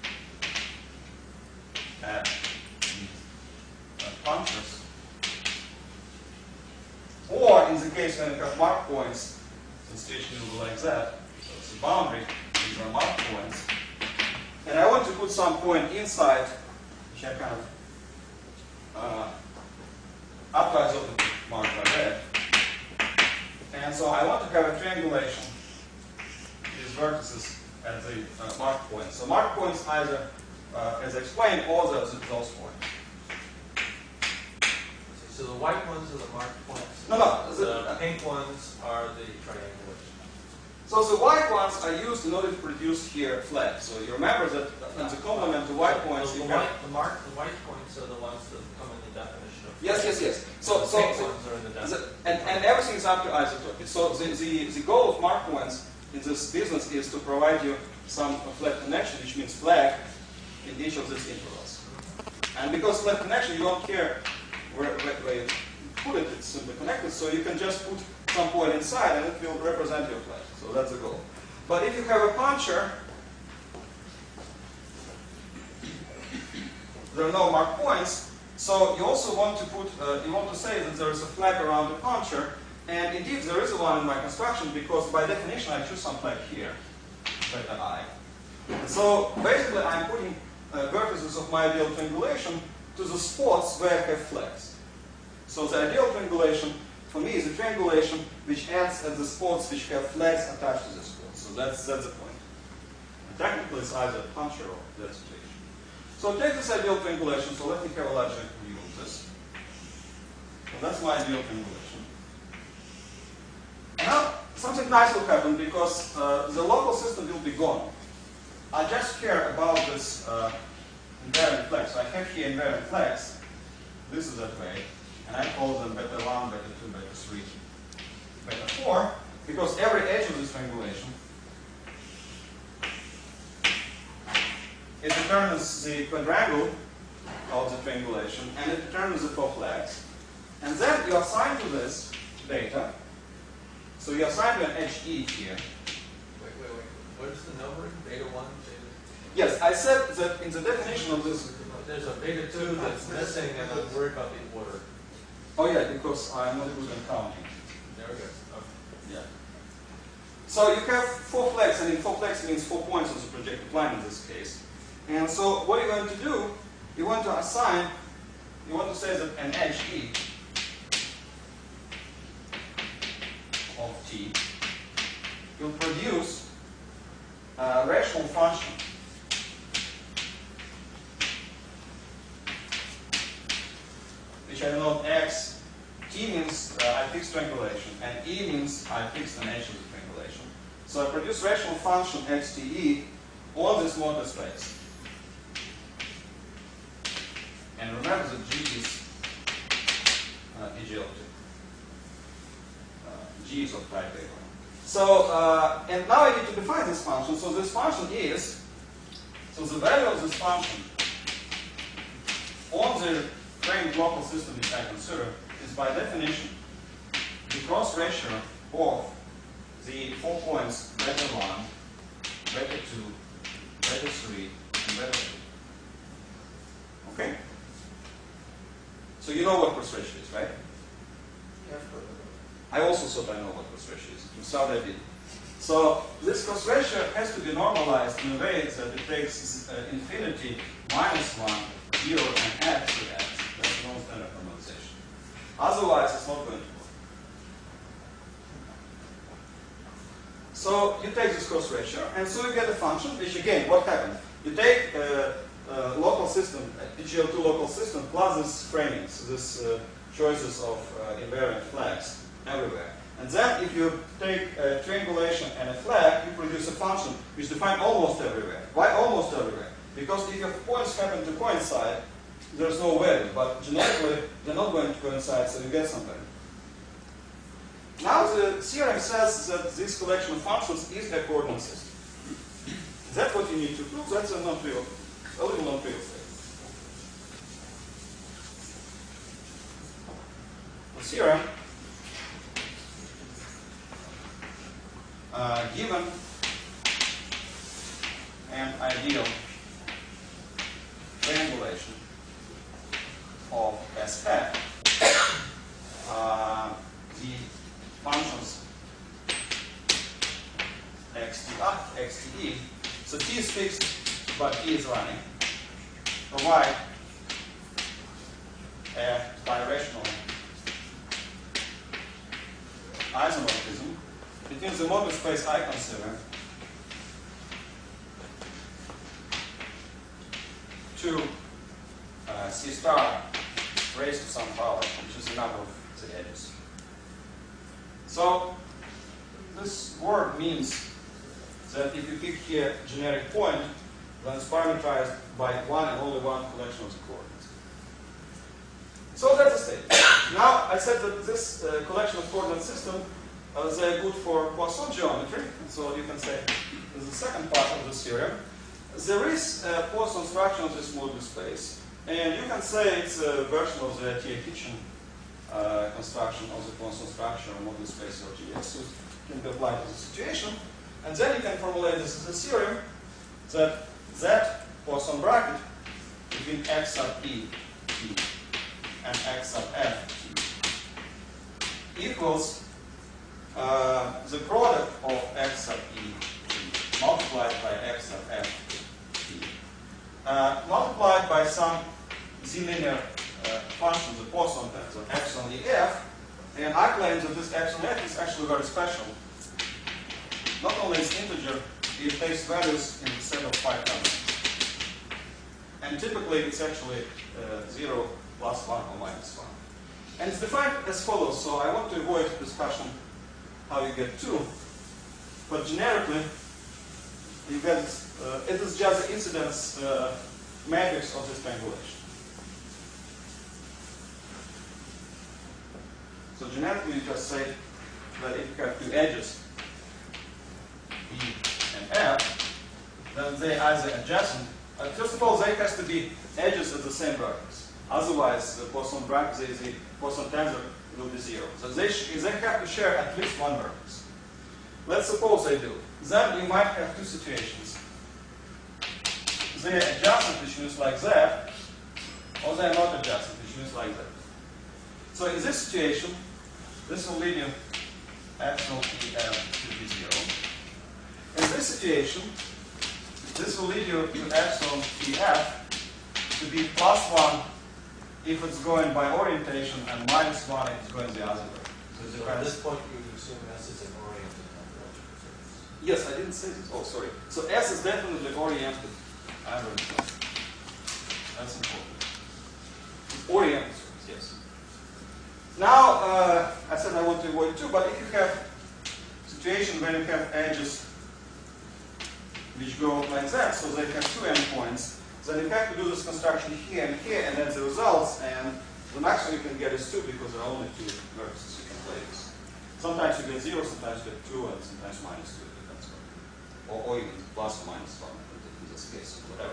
S4: at the uh, punctures. Or in the case when you have mark points, the situation will be like that. So it's a boundary, these are mark points. And I want to put some point inside, which I kind of uh, otherwise of the mark by red. And so I want to have a triangulation with vertices at the uh, mark points. So mark points either, uh, as explained, or those, those points.
S8: So the white ones are the marked points.
S4: No, no.
S8: The,
S4: The,
S8: pink ones are the triangulation.
S4: So the white ones are used in order to produce here flags. So you remember that in the complement to white points,
S8: the,
S4: you
S8: the,
S4: have...
S8: white, the mark, the white points are the ones that come in the definition of.
S4: Yes, yes, yes. So,
S8: the
S4: so,
S8: pink
S4: so
S8: ones are in the
S4: the,
S8: definition.
S4: and, and everything is up to isotope. So the, the, the goal of mark points in this business is to provide you some flat connection, which means flag, in each of these intervals. And because flat connection, you don't care where, where, where you put it, it's simply connected, so you can just put some point inside and it will represent your flag. So that's the goal. But if you have a puncture, there are no marked points, so you also want to put, uh, you want to say that there is a flag around the puncture, and indeed there is one in my construction because by definition I choose some flag here, beta I. So basically I'm putting uh, vertices of my ideal triangulation to the spots where I have flags. So the ideal triangulation for me is a triangulation which ends at the spots which have flags attached to the spots. So that's, that's the point. And technically it's either a puncture or that situation. So take this ideal triangulation, so let me have a larger view of this. So that's my ideal triangulation. Now, something nice will happen because uh, the local system will be gone. I just care about this uh, invariant flags. So I have here invariant flags. This is that way. And I call them beta one, beta two, beta three, beta four, because every edge of this triangulation it determines the quadrangle of the triangulation, and it determines the four flags. And then you assign to this data. So you assign to an edge E here.
S8: Wait, wait, wait. What is the numbering? Beta one, beta?
S4: Yes, I said that in the definition of this.
S8: There's a beta two that's missing, and I'm worried about the order.
S4: Oh yeah, because I'm not good at counting.
S8: There we go. Okay.
S4: Yeah. So you have four flags, and in four flags means four points on the projected line in this case. And so what you're going to do, you want to assign, you want to say that an edge E of T will produce a rational function which I denote X. T means uh, I fix triangulation, and E means I fix the nature of the triangulation. So I produce rational function X T E on this model space. And remember that G is uh, E G L two. Uh, G is of type A one. So, uh, and now I need to define this function. So this function is, so the value of this function on the framed local system which I consider is by definition the cross ratio of the four points beta one, beta two, beta three, and beta two. Okay? So you know what cross ratio is, right?
S5: Yeah, of course.
S4: I also thought I know what cross ratio is. To start I did. So this cross ratio has to be normalized in a way that it takes uh, infinity minus one, zero, and x to x. That's no standard normalization. Otherwise, it's not going to work. So you take this cross ratio, and so you get a function, which again, what happened? You take uh, uh, local system, E G L two local system, plus this framings, this uh, choices of uh, invariant flags everywhere. And then if you take a triangulation and a flag, you produce a function which defines almost everywhere. Why almost everywhere? Because if your points happen to coincide, there's no value, but generically they're not going to coincide, so you get something. Now the theorem says that this collection of functions is a coordinate system. That's what you need to prove. That's a non-trivial, a little non-trivial thing. The theorem, uh, given an ideal triangulation of S hat, uh, the functions x t up, x t e, so t is fixed, but t is running, provide a birational isomorphism between the model space I consider to uh, C star raised to some power, which is the number of the edges. So this word means that if you pick here a generic point, then it's parameterized by one and only one collection of the coordinates. So that's the state. Now I said that this uh, collection of coordinate system uh, they're good for Poisson geometry. So you can say this is the second part of this theorem. There is a Poisson structure of this moduli space, and you can say it's a version of the T A Kitchen uh, construction of the Poisson structure of moduli space of G X. So it can be applied to the situation. And then you can formulate this as a theorem that that Poisson bracket between x sub e t and x sub f t equals uh, the product of x sub e t multiplied by x sub f t uh, multiplied by some z-linear uh, function, the Poisson tensor epsilon e f, and I claim that this epsilon f is actually very special. Not only is integer, it takes values in the set of five elements. And typically it's actually uh, zero plus one or minus one. And it's defined as follows, so I want to avoid discussion how you get two. But generically, you get, uh, it is just the incidence uh, matrix of this triangulation. So generically, you just say that if you have two edges, E and F, then they either adjacent. Uh, first of all, they has to be edges at the same vertex. Otherwise, the Poisson bracket, the, the Poisson tensor will be zero. So they, sh they have to share at least one vertex. Let's suppose they do. Then you might have two situations. They are adjacent, which means like that, or they are not adjacent, which means like that. So in this situation, this will lead you epsilon E F to be zero. In this situation, this will lead you to epsilon E F to be plus one if it's going by orientation and minus one if it's going the other way. So, it
S8: So at
S4: depends.
S8: this point, you assume S is an oriented topological surface.
S4: Yes, I didn't say this. Oh, sorry. So S is definitely oriented. I already said. That's important. Oriented surface, yes. Now, uh, I said I want to avoid two, but if you have a situation where you have edges which go like that, so they have two endpoints, then you have to do this construction here and here, and then the results, and the maximum you can get is two because there are only two vertices you can play with. Sometimes you get zero, sometimes you get two, and sometimes minus two, depends on, or, or even plus or minus one in this case, whatever.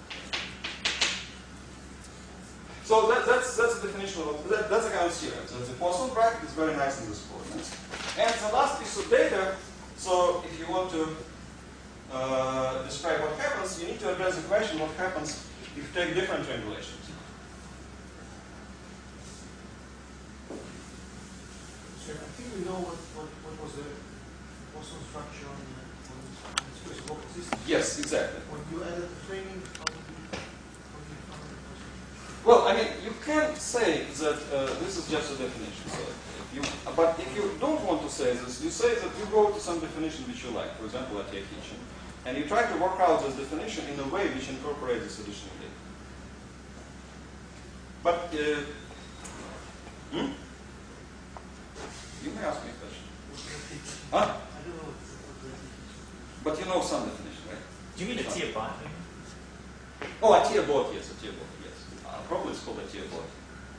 S4: So that, that's that's the definition of that, that's a kind of theorem. So the Poisson bracket is very nice in this coordinates. And the last piece of data. So if you want to uh, describe what happens, you need to address the question: what happens if you take different triangulations?
S5: So I think we know what, what, what was the Poisson structure on the, on the, on the space of local system.
S4: Yes, exactly.
S5: When you added the framing, how did you, how did you find the Poisson?
S4: Well, I mean, you can say that uh, this is just a definition. So if you, but if you don't want to say this, you say that you go to some definition which you like, for example, at your kitchen, and you try to work out this definition in a way which incorporates this additional data. But, uh, hmm? You may ask me a question. Huh?
S5: I don't know what what the
S4: But you know some definition, right?
S9: Do you mean a tier bond?
S4: Oh, a tier bot, yes, a tier bot, yes. Uh, probably it's called a tier bot.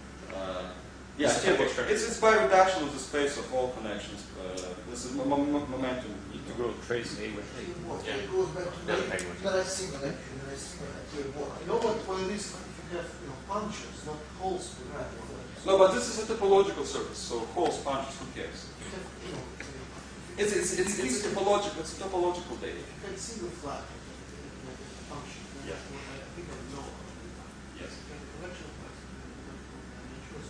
S4: Uh, yeah,
S9: It's a
S4: tier bot.
S9: structure.
S4: It's, it's by reduction of the space of all connections. Uh, this is mo mo mo- momentum.
S6: You can go trace A with
S5: tier
S6: A.
S5: board,
S6: Yeah.
S5: it goes back to
S6: Doesn't
S5: the,
S6: make much
S5: not as similar, actually, not as similar tier board. You know what, what it is, if you have, you know, punctures, not holes with right,
S4: No, but this is a topological surface, so holes, punches, who cares?
S5: you have, you know,
S4: It's, it's, it's, it's, topological, it's a topological data.
S5: if you can single flat, like a function, then
S4: Yeah.
S5: what I think I know.
S4: Yes.
S5: You can collection of parts, and choose.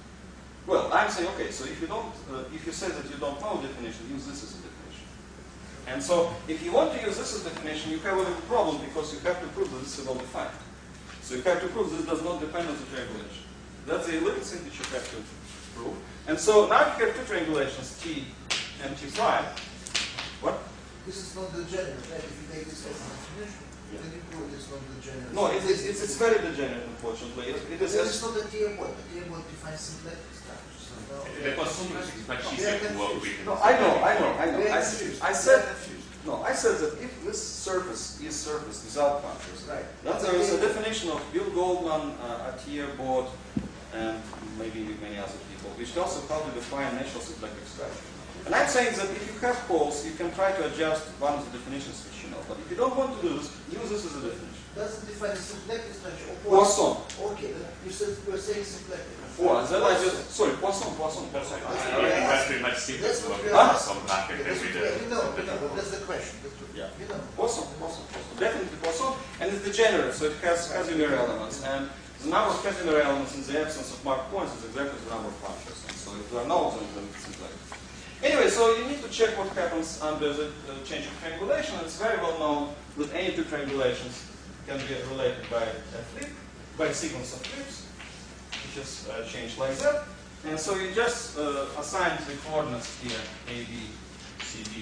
S4: Well, I'm saying, okay, so if you don't, uh, if you say that you don't know definition, use this as a definition. And so, if you want to use this as a definition, you have a little problem because you have to prove that this is well defined. So you have to prove this does not depend on the triangulation. That's the little thing that you have to prove. And so now you have two triangulations, T and T prime. What?
S5: This is not the general, right? If you take this as a definition,
S4: Yeah.
S5: then you prove it's not the general.
S4: No, it's, it's, it's, it's very degenerate, unfortunately. It, it is.
S5: Well, it's not the tier board. The tier board defines symplectic structures. So now-
S6: The Poisson is much
S5: They
S6: easier
S5: are
S6: to work with.
S5: confused.
S4: No, I know, I know, I know.
S5: They are
S4: I,
S5: confused.
S4: I
S5: They
S4: said,
S5: are confused.
S4: no, I said that if this surface is surface without punctures,
S5: Right.
S4: then there is a definition of Bill Goldman, uh, Atier board, and maybe many other people, which tells you how to define natural symplectic structure. And I'm saying that if you have holes, you can try to adjust one of the definitions which you know. But if you don't want to do this, use this as a definition.
S5: Doesn't define the symplectic structure. Or
S4: Poisson.
S5: Okay, then you said you were saying symplectic.
S4: Or then I just, sorry, Poisson, Poisson,
S6: Poisson.
S4: Poisson.
S6: I think that's pretty much simpler
S5: That's
S6: to
S5: what
S6: work
S5: we
S6: with
S5: are
S6: some bracket
S5: Yeah,
S6: than
S5: that's
S6: with
S5: what we are-
S6: the.
S5: we know, we know, but that's the question. That's what,
S4: Yeah.
S5: You know.
S4: Poisson, Poisson, Poisson. Definitely Poisson. And it's degenerate, so it has Casimir elements. And the number of Casimir elements in the absence of marked points is exactly the number of punctures. And so if there are nodes, then it's symplectic. Anyway, so you need to check what happens under the uh, change of triangulation. It's very well known that any two triangulations can be related by a flip, by a sequence of flips, which is uh, changed like that. And so you just uh, assign the coordinates here, A, B, C, D,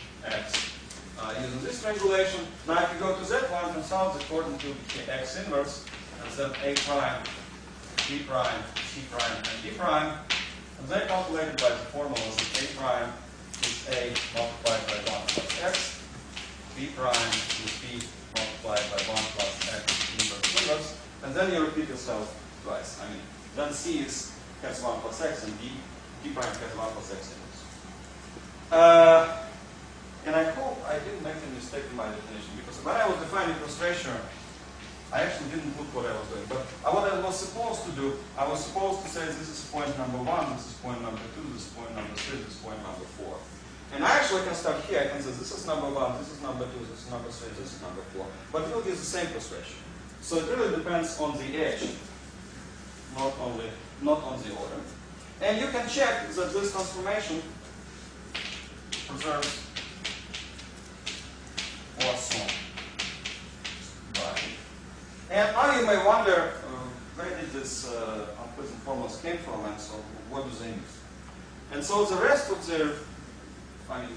S4: X, uh, using this triangulation. Now if you go to that one, turns out the coordinate will be X inverse, and then A prime, B prime, C prime, and D prime. And they're calculated by the formulas that A prime is A multiplied by one plus X, B prime is B multiplied by one plus X inverse inverse, and then you repeat yourself twice. I mean, then C is has one plus x, and D, D prime has one plus x inverse. Uh, and I hope I didn't make a mistake in my definition, because when I was defining cross ratio, I actually didn't look what I was doing. But uh, what I was supposed to do, I was supposed to say this is point number one, this is point number two, this is point number three, this is point number four. And I actually can start here. I can say this is number one, this is number two, this is number three, this is number four. But it will be the same cross ratio. So it really depends on the edge, not only not on the order. And you can check that this transformation preserves Poisson. Right. And now you may wonder uh, where did this uh, unpleasant formulas came from, and so what do they mean? And so the rest of the, I mean,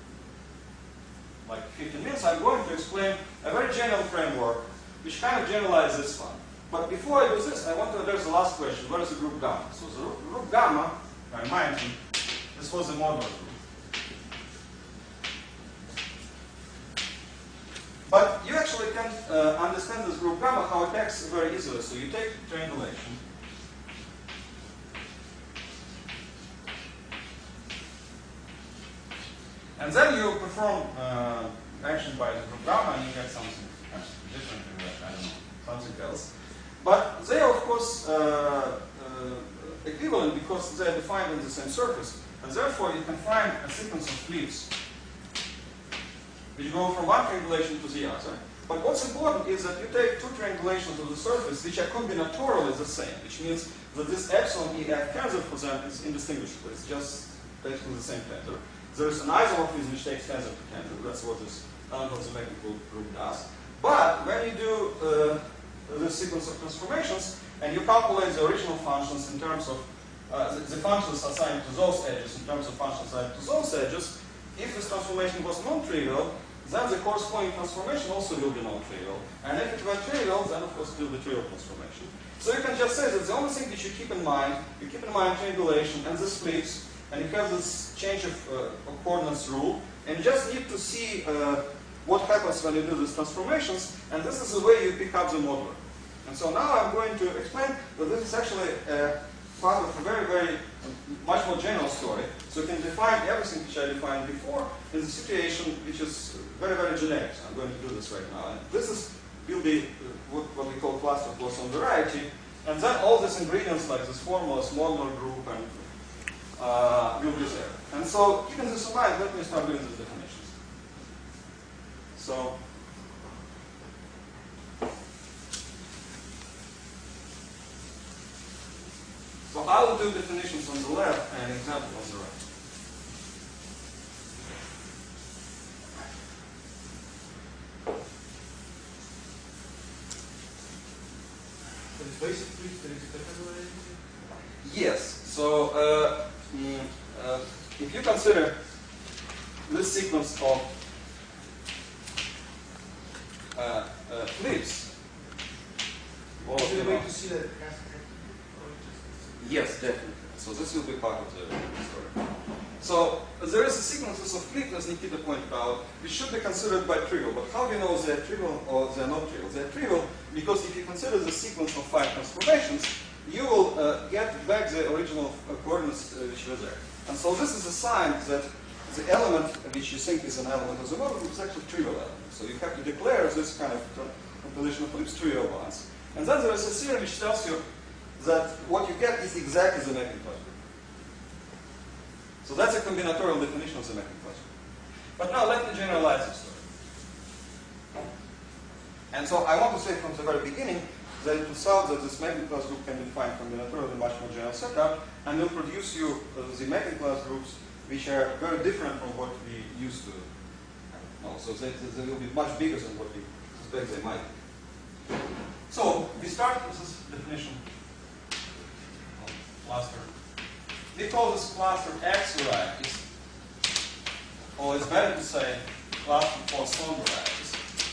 S4: like fifteen minutes, I'm going to explain a very general framework which kind of generalizes this one. But before I do this, I want to address the last question: what is the group gamma? So the group gamma, I remind you, this was a modular group. But you actually can uh, understand this group gamma, how it acts very easily. So you take triangulation. And then you perform uh, action by the group gamma, and you get something different, I don't know, something else. But they are, of course, uh, uh, equivalent because they are defined on the same surface. And therefore, you can find a sequence of flips which go from one triangulation to the other. But what's important is that you take two triangulations of the surface which are combinatorially the same, which means that this epsilon E F tensor for them is indistinguishable. It's just basically the same tensor. There's an isomorphism which takes tensor to tensor. That's what this symmetrical group does. But when you do uh, this sequence of transformations and you calculate the original functions in terms of uh, the, the functions assigned to those edges in terms of functions assigned to those edges, if this transformation was non-trivial, then the corresponding transformation also will be non-trivial. And if it were trivial, then of course it will be trivial transformation. So you can just say that the only thing that you keep in mind, you keep in mind triangulation and the splits, and you have this change of, uh, of coordinates rule, and you just need to see uh, what happens when you do these transformations, and this is the way you pick up the modular. And so now I'm going to explain that this is actually uh, part of a very, very, uh, much more general story. So you can define everything which I defined before in the situation which is very, very generic. So I'm going to do this right now. And this is will be uh, what, what we call cluster Poisson variety, and then all these ingredients like this formulas, modular group, and uh, will be there. And so keeping this in mind, let me start doing these definitions. So So I will do definitions on the left and example on the right.
S8: So it's basically predictable.
S4: Yes. So uh, mm, uh, if you consider this sequence of uh, uh, flips, all of
S5: Is there a
S4: them
S5: way
S4: are-
S5: to see that?
S4: Yes, definitely. So this will be part of the story. So there is a sequences of flips, as Nikita pointed out, which should be considered by trivial. But how do you know they're trivial or they're not trivial? They're trivial because if you consider the sequence of five transformations, you will uh, get back the original uh, coordinates uh, which were there. And so this is a sign that the element which you think is an element of the model is actually a trivial element. So you have to declare this kind of composition of flips trivial ones. And then there is a theorem which tells you that what you get is exactly the mapping class group. So that's a combinatorial definition of the mapping class group. But now let me generalize this story. And so I want to say from the very beginning that it turns out that this mapping class group can be defined combinatorially in much more general setup, and will produce you uh, the mapping class groups which are very different from what we used to know. So they, they will be much bigger than what we suspect they might be. So we start with this definition. Cluster. We call this cluster X varieties, or it's better to say cluster Poisson varieties.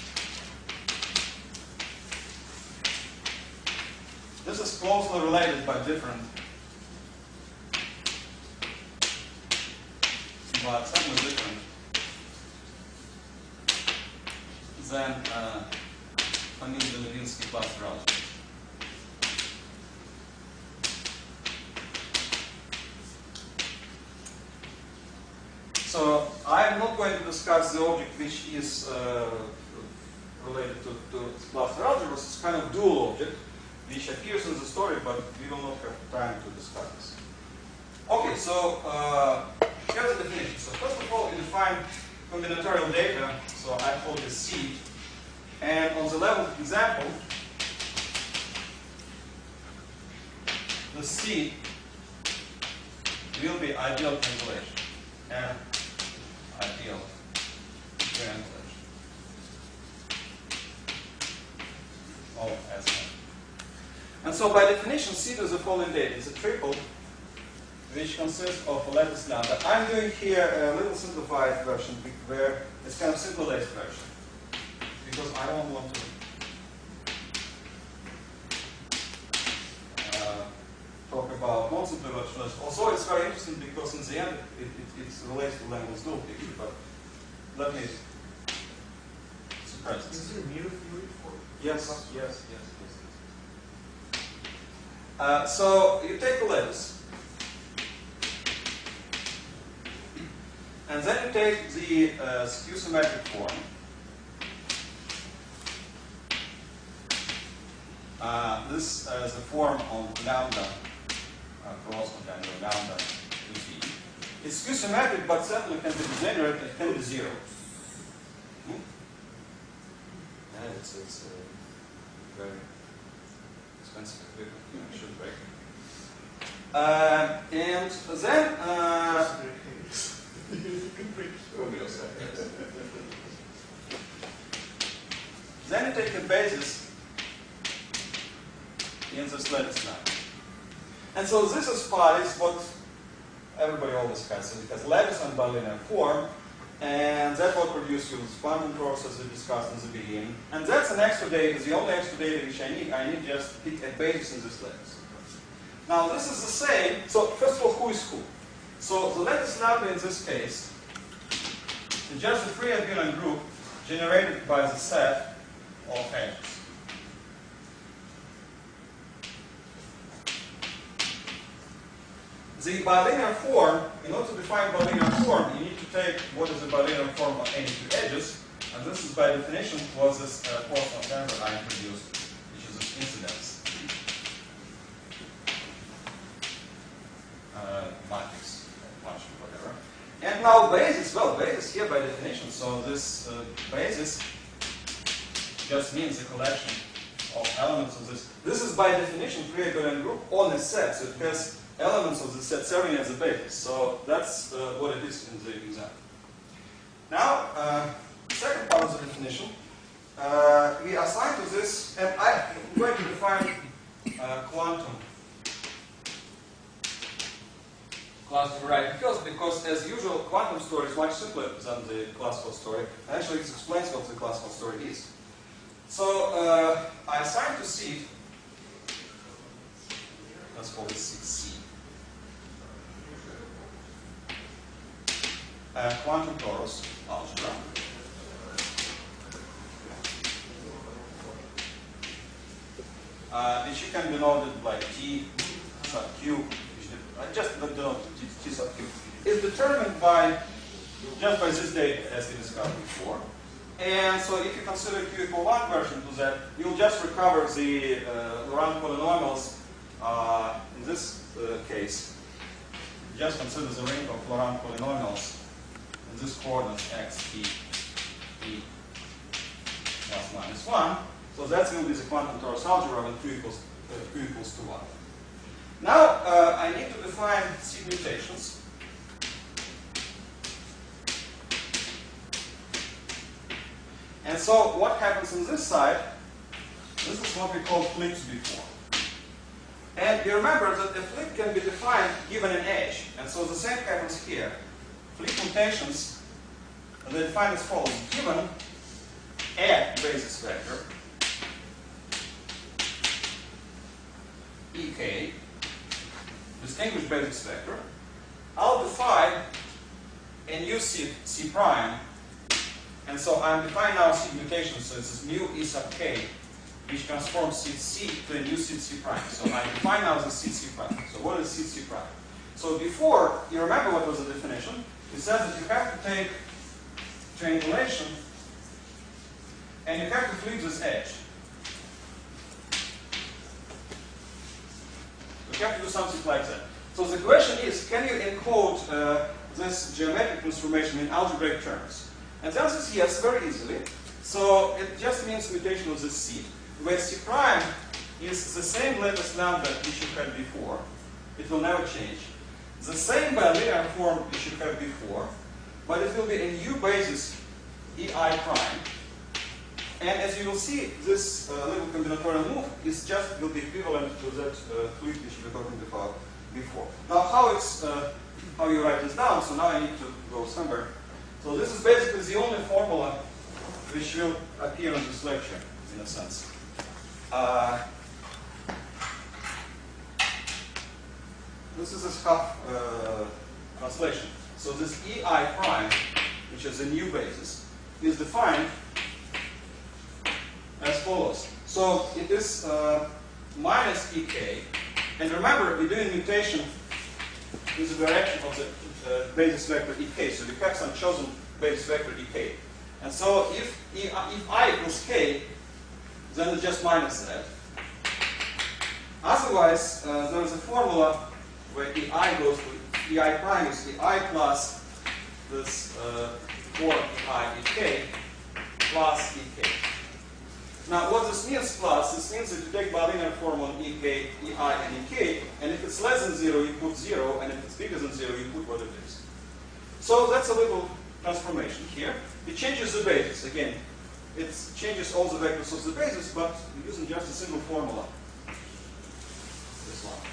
S4: This is closely related by different, but somewhat different than uh, Family-Levinsky cluster algebra. I'm not going to discuss the object which is uh, related to, to cluster algebras. It's kind of dual object which appears in the story, but we will not have time to discuss this. Okay, so uh, here's the definition. So first of all, we define combinatorial data. So I call this seed. And on the level of example, the seed will be ideal triangulation. And ideal triangulation. Oh, as well. And so by definition, seed is the following data. It's a triple which consists of a lattice lambda. I'm doing here a little simplified version where it's kind of simple-laced version because I don't want to uh, talk about non-simple versions. Also, it's very interesting because in the end it, it, it relates to Langland's dual picture, but let me suppress this.
S5: Is it mu theory for?
S4: Yes, yes, yes, yes. Uh, so you take a lattice. And then you take the uh, skew-symmetric form. Uh, this uh, is a form on lambda, uh, cross on lambda, lambda to z. It's skew-symmetric, but certainly can be degenerate, it can be zero. Hmm? Yeah, it's, it's uh, very expensive equipment. I should break it. Uh, and then uh, then you take a basis in this lattice line. And so this is phi is what everybody always has. So it has lattice and bilinear form, and that will produce you quantum torus as we discussed in the beginning. And that's an extra data, the only extra data which I need. I need just to pick a basis in this lattice. Now this is the same. So first of all, who is who? So the lattice lambda in this case is just a free abelian group generated by the set of edges. The bilinear form, in order to define bilinear form, you need to take what is the bilinear form of any two edges, and this is by definition was this uh, Poisson term that I introduced, which is this incidence uh, matrix function, whatever. And now basis, well, basis here by definition, so this uh, basis just means a collection of elements of this. This is by definition free abelian group on a set, so it has elements of the set serving as a basis. So that's uh, what it is in the example. Now, uh, second part of the definition, uh, we assign to this, and I'm going to define uh, quantum cluster, right? Because, because as usual, quantum story is much simpler than the classical story. Actually, it explains what the classical story is. So uh, I assign to seed, let's call this C. Uh, quantum torus algebra. Uh, which you can denote it like T sub Q, which I just denote T, T sub Q, is determined by just by this data as we discussed before. And so if you consider Q equal one version to that, you'll just recover the uh, Laurent polynomials uh, in this uh, case. Just consider the ring of Laurent polynomials in this coordinates x, t, e, plus minus one. So that's going to be the quantum torus algebra when Q equals, uh, Q equals to one. Now uh, I need to define seed mutations. And so what happens on this side, this is what we call flips before. And you remember that a flip can be defined given an edge. And so the same happens here. Flip mutations, they define as follows. Given a basis vector, E K, distinguished basis vector, I'll define a new seed C prime. And so I'm defining now seed mutation, so it's this mu E sub k, which transforms seed C to a new seed C prime. So I define now the seed C prime. So what is seed C prime? So before, you remember what was the definition? It says that you have to take triangulation, and you have to flip this edge. You have to do something like that. So the question is, can you encode uh, this geometric transformation in algebraic terms? And the answer is yes, very easily. So it just means mutation of this seed, where C prime is the same lattice lambda which you had before. It will never change. The same by linear form which you had before, but it will be a new basis E I prime. And as you will see, this uh, little combinatorial move is just will be equivalent to that uh, fluid which we were talking about before. Now, how it's uh, how you write this down? So now I need to go somewhere. So this is basically the only formula which will appear in this lecture, in a sense. Uh, this is a half uh, translation. So this E I prime, which is a new basis, is defined as follows. So it is uh, minus E K, and remember we're doing mutation in the direction of the uh, basis vector E K. So we have some chosen basis vector E K. And so if, e, if I equals K, then it's just minus that. Otherwise, uh, there is a formula where E I goes to E I prime is E I plus this uh, four E I E K plus E K. Now, what this means plus, this means that you take bilinear form on E K, E I, and E K, and if it's less than zero, you put zero, and if it's bigger than zero, you put what it is. So that's a little transformation here. It changes the basis. Again, it changes all the vectors of the basis, but using just a single formula. This one.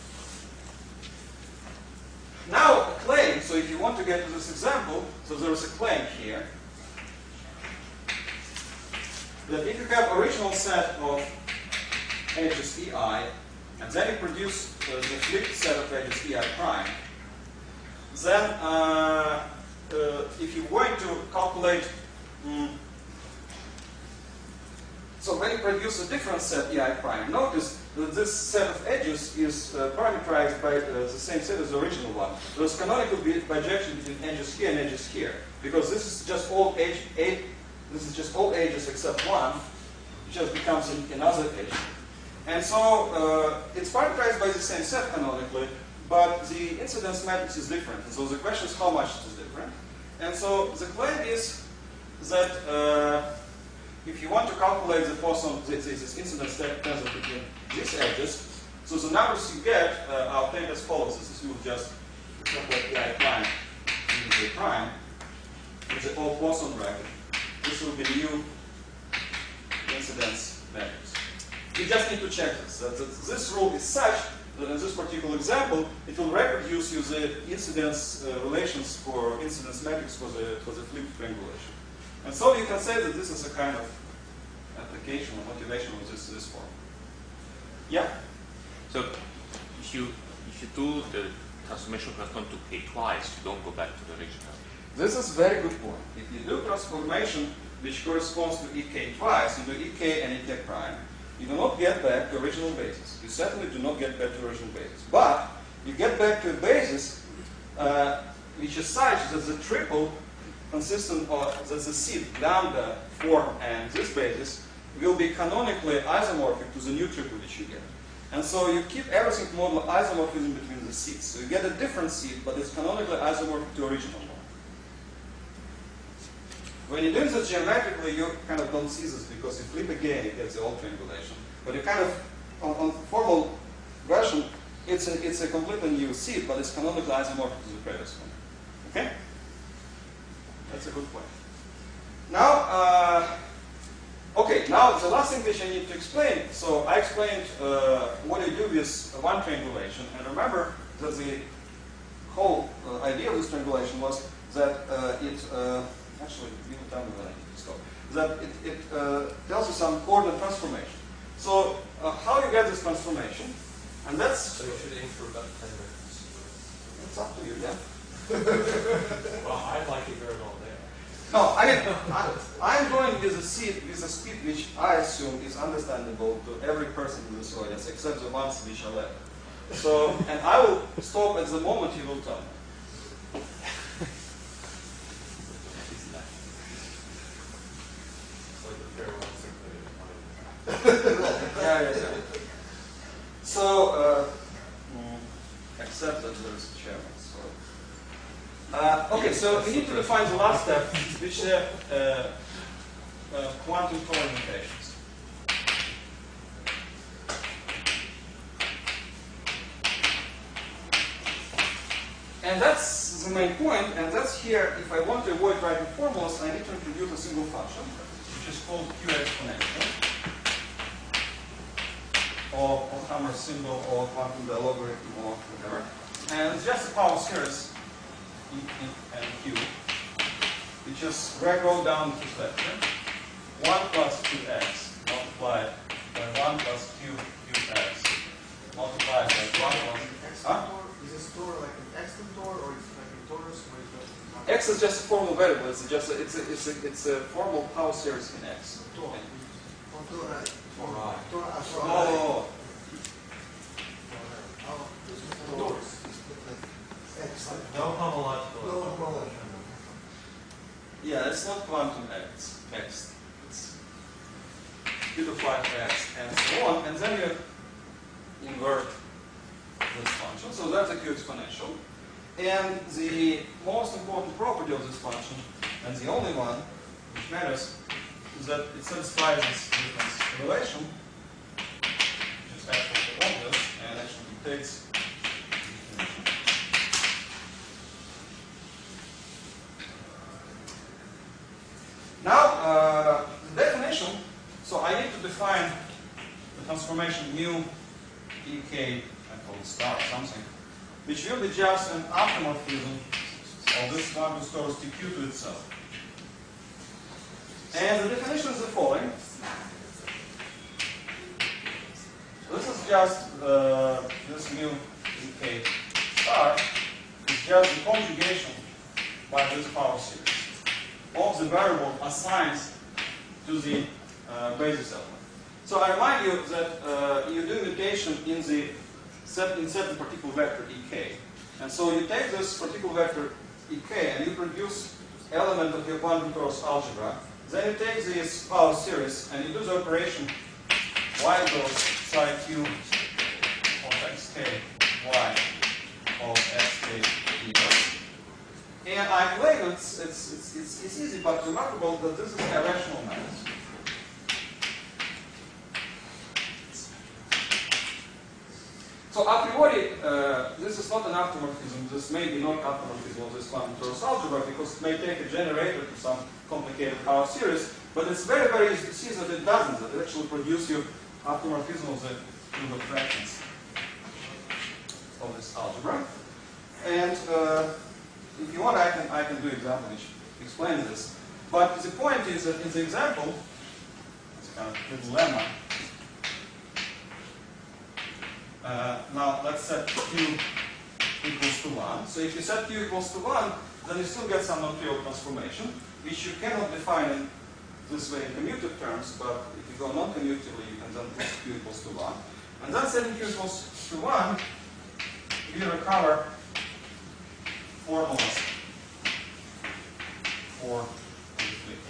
S4: Now, a claim. So if you want to get to this example, so there is a claim here that if you have original set of edges E I, and then you produce uh, the flipped set of edges E I prime, then uh, uh, if you're going to calculate, mm, so when you produce a different set E I prime, notice that this set of edges is uh, parameterized by uh, the same set as the original one. There's canonical bijection between edges here and edges here, because this is just all edge, edge This is just all edges except one, which just becomes an, another edge. And so uh, it's parameterized by the same set canonically, but the incidence matrix is different. And so the question is how much it is different. And so the claim is that uh, if you want to calculate the Poisson, this, this incidence tensor between these edges, so the numbers you get uh, are obtained as follows. This is you just calculate E I prime and E prime with the all Poisson bracket. This will be new incidence matrix. You just need to check this. That this rule is such that in this particular example, it will reproduce you the incidence uh, relations for incidence matrix for the for the flipped triangulation. And so you can say that this is a kind of application or motivation of this this form. Yeah.
S6: So if you if you do the transformation correspond to K twice, you don't go back to the original.
S4: This is a very good point. If you do transformation which corresponds to E K twice, you do E K and E K prime, you do not get back to original basis. You certainly do not get back to original basis. But you get back to a basis uh, which is such that the triple consistent of that the seed, lambda, form, and this basis will be canonically isomorphic to the new triple which you get. And so you keep everything model isomorphism between the seeds. So you get a different seed, but it's canonically isomorphic to original one. When you're doing this geometrically, you kind of don't see this because you flip again, you get the old triangulation. But you kind of, on, on formal version, it's a, it's a completely new seed, but it's canonically isomorphic to the previous one. Okay? That's a good point. Now, uh, okay, now the last thing which I need to explain. So I explained uh, what you do with one triangulation, and remember that the whole uh, idea of this triangulation was that uh, it uh, actually, you will tell me when I need to stop. That it, it uh, tells you some coordinate transformation. So uh, how you get this transformation, and that's...
S3: So you should aim for about ten minutes.
S4: It's up to you, yeah.
S3: Well, I'd like to hear it all day.
S4: No, I mean, I, I'm going with a speed, with a speed which I assume is understandable to every person in this audience, except the ones which are left. So, and I will stop at the moment you will tell me. so we need to define the last step, which are uh, uh, quantum co-limitations. And that's the main point, and that's here, if I want to avoid writing formulas, I need to introduce a single function, which is called Q exponential, or, or Hammer symbol, or quantum logarithm, or whatever. And it's just a power series in, in, and Q, which is wrote down this lecture. one plus two x multiplied by one plus q qx multiplied by one plus... Huh?
S5: Is this store like an extentor or is it like a torus? Or is it
S4: X is just a formal variable. It's just a, it's a, it's a, it's a formal power series in X.
S5: Tor. Tor.
S2: Or I.
S5: Tor.
S4: Oh,
S5: Oh, this is torus. X.
S8: No homological.
S5: No homological.
S4: yeah, it's not quantum X. X. It's q to five x and so on, and then you invert this function. So that's a q exponential. And the most important property of this function, and the only one which matters, is that it satisfies this difference relation, which is absolutely obvious, and actually dictates. Now, uh, the definition, so I need to define the transformation mu ek, I call it star or something, which will be just an automorphism of this one restores tq to itself. And the definition is the following. This is just uh, this mu ek star is just the conjugation by this power series of the variable assigned to the uh, basis element. So I remind you that uh, you do mutation in the set in certain particular vector ek, and so you take this particular vector ek and you produce element of your quantum torus algebra. Then you take this power series and you do the operation y goes psi q of xk y of xk equals. And I claim it's, it's, it's, it's, it's easy but remarkable that this is a rational math. So a priori, uh, this is not an automorphism. This may be not automorphism of this quantum torus algebra because it may take a generator to some complicated power series, but it's very, very easy to see that it doesn't. That it actually produces you automorphism of the Hilbert fractions of this algebra. And uh, if you want, I can I can do example which explains this. But the point is that in the example, it's a kind of little lemma. Uh, now let's set q equals to one. So if you set q equals to one, then you still get some non-trivial transformation, which you cannot define in this way in commutative terms, but if you go non-commutatively, you can then put q equals to one. And then setting q equals to one, we recover formulas for the flip.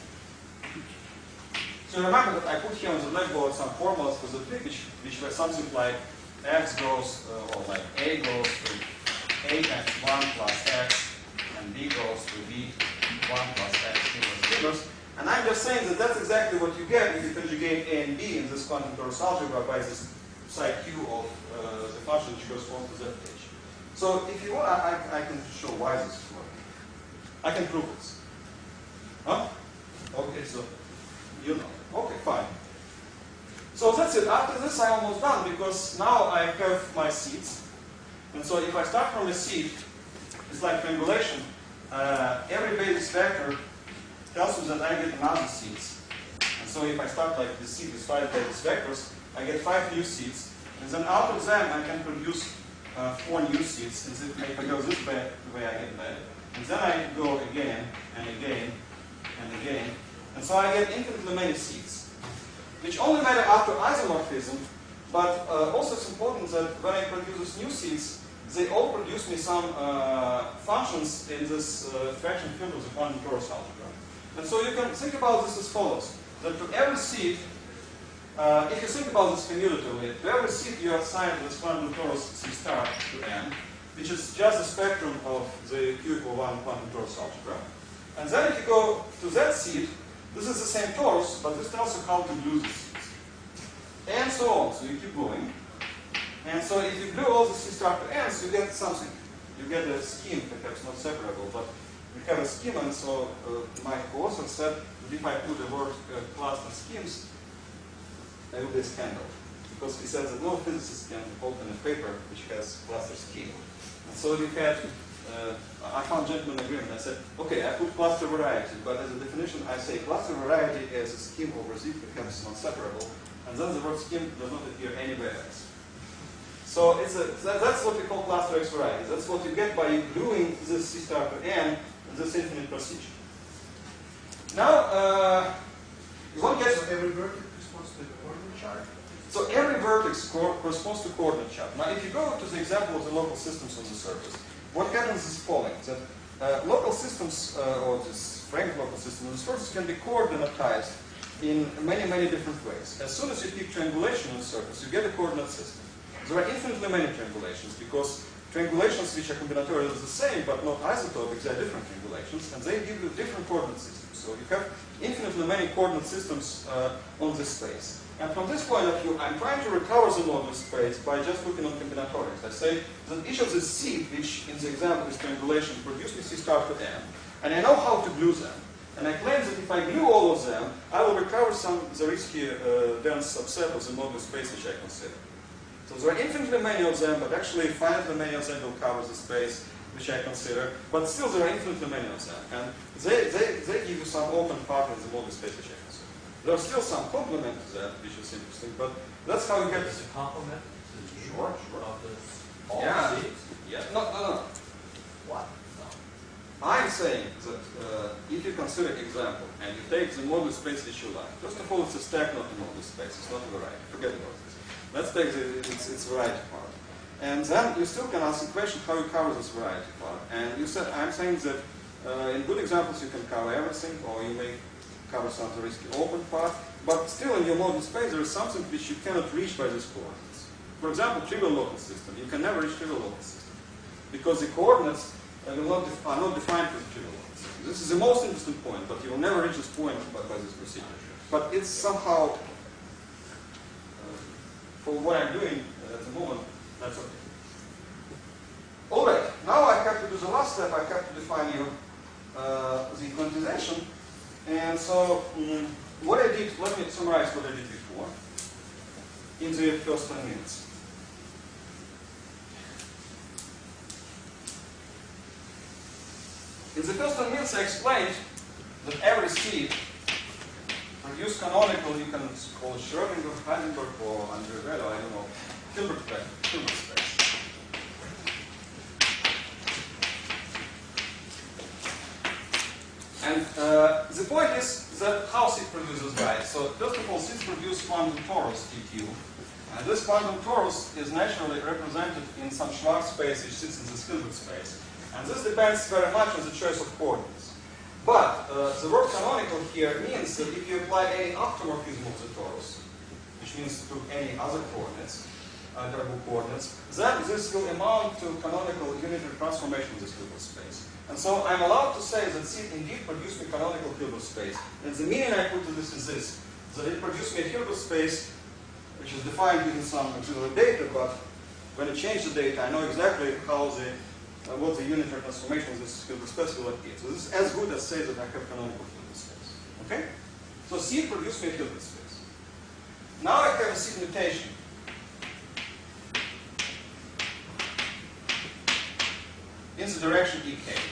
S4: So remember that I put here on the blackboard some formulas for the flip, which, which were something like x goes, uh, or like a goes to a times one plus x, and b goes to b one plus x equals figures. And I'm just saying that that's exactly what you get if you conjugate a and b in this quantum torus algebra by this psi q of uh, the function which corresponds to z h. So if you want, I, I, I can show why this is working. I can prove this. Huh? Okay, so you know. Okay, fine. So that's it. After this, I'm almost done because now I have my seeds. And so if I start from a seed, it's like triangulation. Uh, every basis vector tells you that I get another seeds. And so if I start like this seed with five basis vectors, I get five new seeds. And then out of them, I can produce uh, four new seeds. And if I go this way, the way I get that. And then I go again, and again, and again. And so I get infinitely many seeds, which only matter after isomorphism, but uh, also it's important that when I produce these new seeds, they all produce me some uh, functions in this uh, fraction field of the quantum torus algebra. And so you can think about this as follows, that to every seed, uh, if you think about this commutatively, to every seed you assign this quantum torus C star to n, which is just the spectrum of the Q equal one quantum torus algebra. And then if you go to that seed, this is the same torus, but this tells you how to glue the seeds. And so on. So you keep going. And so if you glue all the C star to N's, you get something. You get a scheme, perhaps not separable, but we have a scheme, and so uh, my co-author said that if I put the word uh, cluster schemes, there will be a scandal. Because he says that no physicist can open a paper which has cluster scheme. And so we had, uh, I found gentleman agreement. I said, okay, I put cluster variety, but as a definition I say cluster variety is a scheme over Z, perhaps not separable, and then the word scheme does not appear anywhere else. So it's a, that, that's what we call cluster X variety. That's what you get by gluing this C star to N in this infinite procedure. Now, uh, you won't get...
S5: So every vertex responds to the coordinate chart?
S4: So every vertex cor corresponds to coordinate chart. Now, if you go to the example of the local systems on the surface, what happens is following: that uh, local systems, uh, or this framed local system on the surface, can be coordinatized in many, many different ways. As soon as you pick triangulation on the surface, you get a coordinate system. There are infinitely many triangulations, because triangulations which are combinatorial is the same, but not isotopic, they are different triangulations, and they give you different coordinate systems. So you have infinitely many coordinate systems uh, on this space. And from this point of view, I'm trying to recover the model space by just looking on combinatorics. I say that each of the seed, which in the example is triangulation, produce me C star to N, and I know how to glue them. And I claim that if I glue all of them, I will recover some Zariski uh, dense subset of the model space which I consider. So there are infinitely many of them, but actually finitely many of them will cover the space which I consider. But still there are infinitely many of them. And they, they, they give you some open part in the model space which I consider. There's still some complement to that, which is interesting, but that's how you get
S8: Is it complement to the
S4: Sure, sure.
S8: of the all
S4: Yeah.
S8: seeds?
S4: Yeah. No, no, no.
S8: What? No.
S4: I'm saying that uh, if you consider example, and you take the model space which you like, first of all, it's a stack, not a model space. It's not a variety. Forget about this. Let's take the, its, its variety part. And then you still can ask the question how you cover this variety part. And you said, I'm saying that uh, in good examples you can cover everything, or you may cover some risky open part, but still in your model space there is something which you cannot reach by these coordinates. For example, trivial local system. You can never reach trivial local system, because the coordinates uh, will not are not defined for the trivial local system. This is the most interesting point, but you will never reach this point by, by this procedure. But it's somehow, uh, for what I'm doing uh, at the moment, that's okay. All right, now I have to do the last step. I have to define you uh, the quantization. And so, um, what I did, let me summarize what I did before in the first ten minutes. In the first ten minutes, I explained that every seed produced canonical, you can call it Schrödinger, Heisenberg, or André Velo, I don't know, Hilbert space. Hilbert space. And uh, the point is that how seed produces right. So first of all, seeds produce quantum torus T Q. And this quantum torus is naturally represented in some Schwarz space which sits in this Hilbert space. And this depends very much on the choice of coordinates. But uh, the word canonical here means that if you apply any optomorphism of the torus, which means to any other coordinates, alterable coordinates, then this will amount to canonical unitary transformation of this Hilbert space. And so I'm allowed to say that seed indeed produced me canonical Hilbert space. And the meaning I put to this is this, that it produced me a Hilbert space which is defined using some auxiliary data, but when I change the data, I know exactly how the, uh, what the unitary transformation of this Hilbert space will appear. So this is as good as say that I have canonical Hilbert space. Okay? So seed produced me a Hilbert space. Now I have a seed mutation. In the direction E K.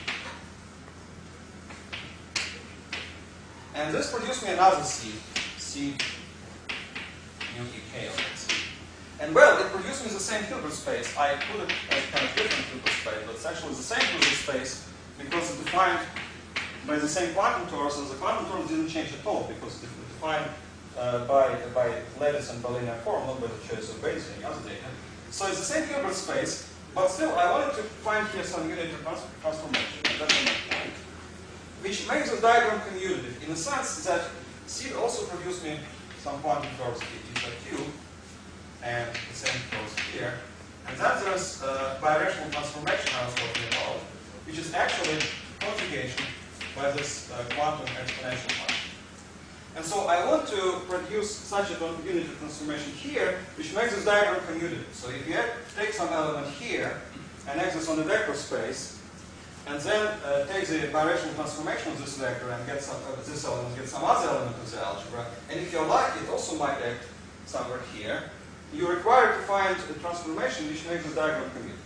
S4: And this produced me another seed, seed mu E K on that seed. And well, it produced me the same Hilbert space. I put it as kind of different Hilbert space, but it's actually the same Hilbert space because it's defined by the same quantum torus, and the quantum torus didn't change at all because it's defined uh, by, by lattice and bilinear form, not by the choice of base or any other data. So it's the same Hilbert space, but still I wanted to find here some unitary trans transformation, and that's my point. Which makes the diagram commutative in the sense that seed also produced me some quantum torus T sub Q, and the same torus here. And then there's uh, birational transformation I was talking about, which is actually conjugation by this uh, quantum exponential function. And so I want to produce such a unity transformation here, which makes this diagram commutative. So if you take some element here and access on the vector space, and then uh, take the birational transformation of this vector and get some uh, this element, get some other element of the algebra, and if you like, it also might act somewhere here. You're required to find a transformation which makes the diagram commutative.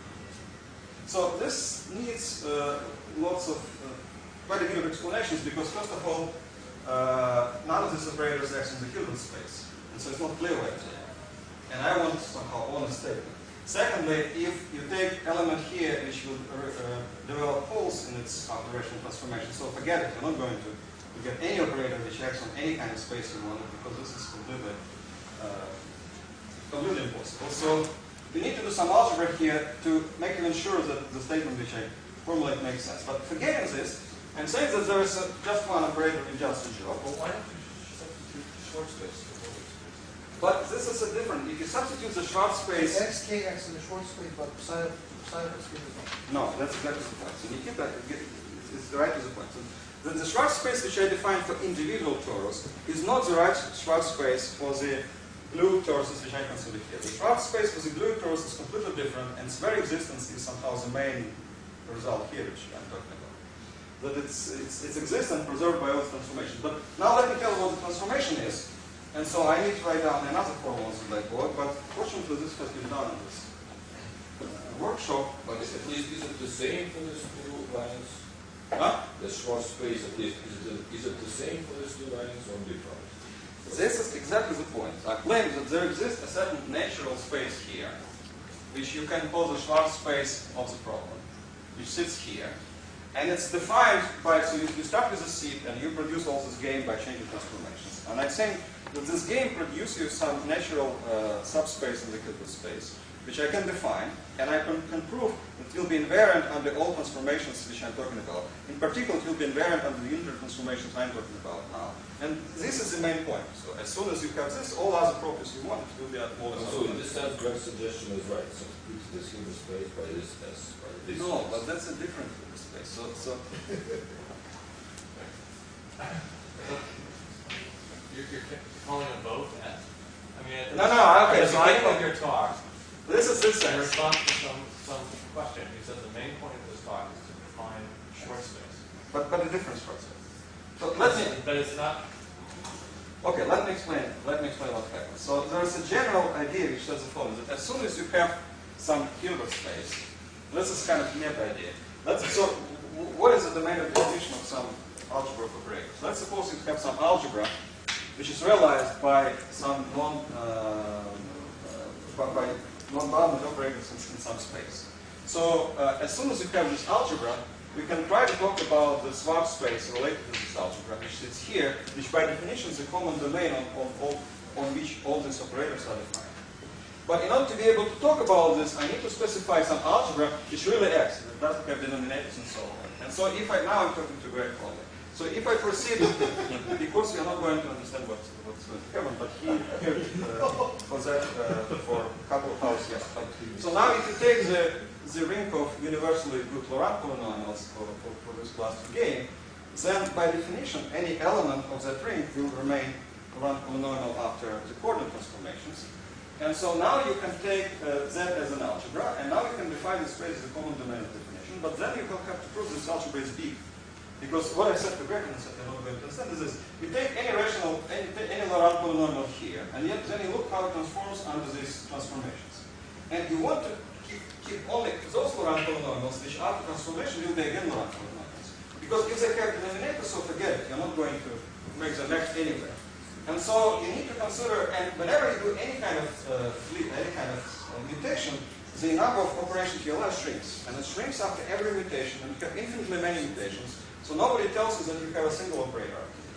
S4: So this needs uh, lots of uh, quite a bit of explanations because first of all, uh, none of these operators acts in the Hilbert space, and so it's not clear where to act. And I want somehow honest statement. Secondly, if you take element here which will uh, uh, develop holes in its operational transformation, so forget it, you're not going to, to get any operator which acts on any kind of space you want because this is completely, uh, completely impossible. So we need to do some algebra here to make even sure that the statement which I formulate makes sense. But forgetting this, I'm saying that there is a, just one operator in just a job.
S3: Well, why don't you substitute short space?
S4: But this is a different, if you substitute the Schwarz space...
S5: X, K, X in the short space, but psi, psi X is not.
S4: No, that's exactly the point. So Nikita, it's the right to the point. So the, the Schwarz space which I defined for individual torus is not the right Schwarz space for the blue toruses which I consider here. The Schwarz space for the blue torus is completely different, and its very existence is somehow the main result here which I'm talking about. That it's, it's, it's existent, preserved by all its transformations. But now let me tell you what the transformation is. And so I need to write down another formula on the blackboard, but fortunately this has been done in this uh, workshop.
S9: But is it, is it the same for these two lines?
S4: Huh?
S9: The Schwarz space, at least, is it, is it the same for these two lines or different?
S4: This is exactly the point. I claim that there exists a certain natural space here, which you can call the Schwarz space of the problem, which sits here. And it's defined by, so you, you start with a seed and you produce all this game by changing transformations. And I think that this game produces some natural uh, subspace in the Hilbert space, which I can define, and I can, can prove that it will be invariant under all transformations which I'm talking about. In particular, it will be invariant under the unitary transformations I'm talking about now. And this is the main point. So as soon as you have this, all other properties you want, it will be at more than
S9: So in this sense, Greg's suggestion is right. Substitute this Hilbert space by this S. By this
S4: No,
S9: S.
S4: but that's a different Hilbert space. So, so
S2: You're, you're calling them both S? I mean, at the,
S4: No, no, okay,
S2: at the
S4: so
S2: beginning
S4: I-
S2: of your talk,
S4: this is this
S2: in
S4: sense.
S2: response to some, some question, you said the main point of this talk is to define short space.
S4: But, but a different structure. So let me,
S2: But it's not,
S4: okay, let me explain, let me explain what happens. So there is a general idea which says the following, that as soon as you have some Hilbert space, this is kind of meta idea. Let's, so w- what is the domain of definition of some algebra of operators? Let's suppose you have some algebra which is realized by some non, uh, uh, by non-bounded operators in, in some space. So uh, as soon as you have this algebra, we can try to talk about the Schwarz space related to this algebra, which sits here, which by definition is a common domain on, on, on, on which all these operators are defined. But in order to be able to talk about this, I need to specify some algebra which really acts. It doesn't have denominators and so on. And so if I, now I'm talking to Greg only. So if I proceed, because we are not going to understand what, what's going to happen, but he here uh, for that uh, for a couple of hours, yes. But, so now if you take the, the ring of universally good Laurent polynomials for, for, for this class two game, then by definition any element of that ring will remain Laurent polynomial after the coordinate transformations. And so now you can take uh, that as an algebra, and now you can define the space as a common domain of definition, but then you will have to prove this algebra is big. Because what I said to Greg, and I said I'm not going to understand, is this. You take any rational, any, any Laurent polynomial here, and yet then you look how it transforms under these transformations. And you want to keep, keep only those Laurent polynomials which after transformation will be again Laurent polynomials. Because if they have denominators, so forget it, you're not going to make them act anywhere. And so you need to consider, and whenever you do any kind of uh, flip, any kind of uh, mutation, the number of operations you allow shrinks. And it shrinks after every mutation, and you have infinitely many mutations. So nobody tells you that you have a single operator.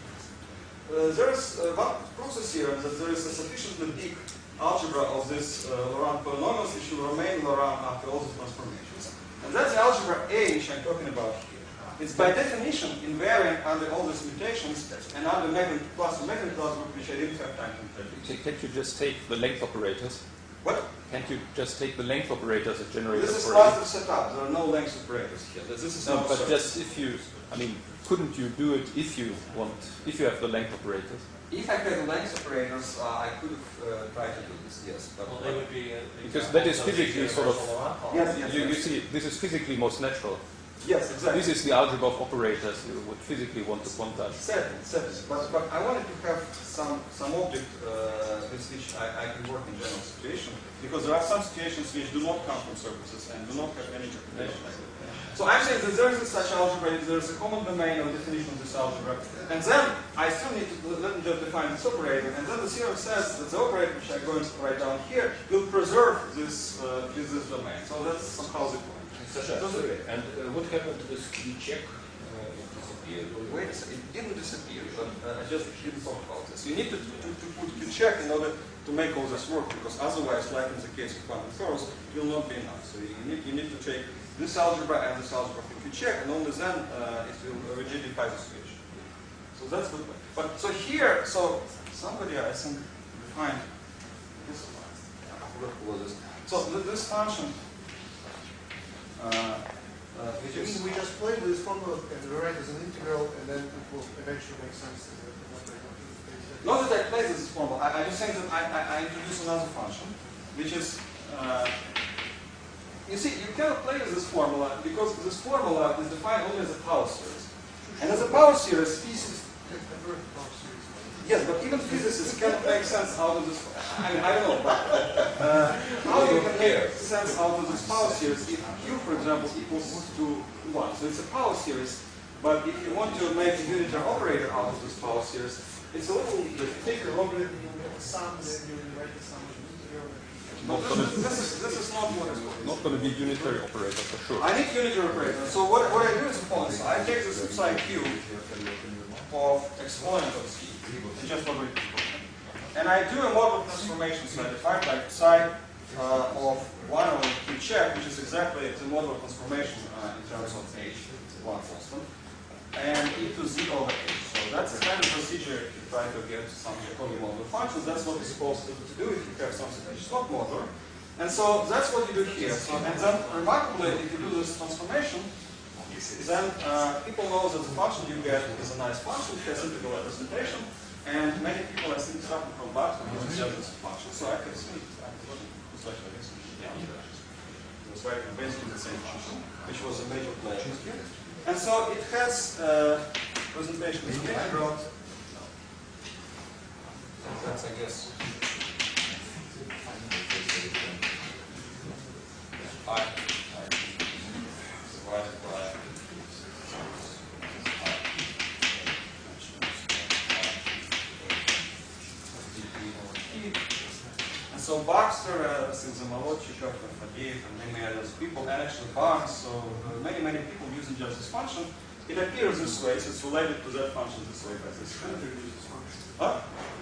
S4: Uh, there is uh, one process here that there is a sufficiently big algebra of this uh, Laurent polynomials which will remain Laurent after all the transformations. And that's the algebra A which I'm talking about here. It's by definition invariant under all these mutations and under Megan plus or Megan plus group which I didn't have time to introduce.
S6: Can't you just take the length operators?
S4: What?
S10: can't you just take the length operators that generate
S4: This is
S10: operators?
S4: cluster setup. There are no length operators here. This is
S10: No,
S4: not
S10: but
S4: search.
S10: just if you, I mean, couldn't you do it if you want, if you have the length operators?
S4: If I had length operators, uh, I could have uh, tried to do this, yes. But
S3: Well, they would be. uh,
S10: Because that is
S3: examples of
S10: physically
S3: the
S10: sort of-
S3: universal Laurent
S4: Yes,
S3: column.
S4: yes,
S10: You, you
S4: yes.
S10: see, this is physically most natural.
S4: Yes, exactly.
S10: This is the algebra of operators you would physically want to quantize.
S4: Certain, certain. But, but I wanted to have some, some object uh, with which I, I can work in general situation, because there are some situations which do not come from surfaces and do not have any interpretation. So I'm saying that there is such algebra, there is a common domain of definition of this algebra, and then I still need to let me just define this operator, and then the theorem says that the operator which I'm going to write down here will preserve this, uh, this, this domain. So that's somehow the point.
S9: Sasha, sorry, and uh, what happened to this key check? Uh, it disappeared?
S4: Wait a second, it didn't disappear, but uh, I just didn't talk about this. You need to, to, to put Q check in order to make all this work, because otherwise, like in the case of quantum curls, it will not be enough. So you need, you need to take this algebra and this algebra from Q check, and only then uh, it will rigidify the switch. So that's the point. But so here, so somebody I think defined this. I forgot who was this. So th this function. Uh, uh, which
S5: You
S4: is
S5: mean we just play with this formula and rewrite as an integral, and then it will eventually make sense as a
S4: not that I play this formula, I, I just think that I, I, I introduce another function, which is, uh, you see, you cannot play with this formula because this formula is defined only as a power series. And as a power series, pieces, yes, but even physicists cannot make sense out of this. I mean, I don't know, but uh, how you can make sense out of this power series if Q, for example, equals to one? So it's a power series, but if you want to make a unitary operator out of this power series, it's a little bit
S5: Take a logarithm, you get the sum, then you write the sum of the integral.
S4: But this, is, this, is, this is not what is
S10: Not going to be unitary operator for sure.
S4: I need unitary operator. So what, what I do is this. I take this psi q of exponent of c, and just logarithm. And I do a model transformation, so I define like psi uh, of one over q check, which is exactly the model transformation uh, in terms of h, one constant, and e to z over h. So that's the standard procedure if you try to get some Jacobi modular functions. That's what you're supposed to do if you have something which is not modular. And so that's what you do here. So, and then remarkably, if you do this transformation, then uh, people know that the function you get is a nice function, it has integral representation, and many people, I think, starting from Bach, use this function. So I can see it's like this. Yeah. It was writing basically the same function, which was a major player here. And so it has uh, presentation of integral. That's, I guess, I divided by and so Baxter, uh, Zamolodchikov, and Faddeev, and many others people, and actually Barnes, so uh, many, many people using just this function. It appears this way, so it's related to that function this way by this kind. Huh?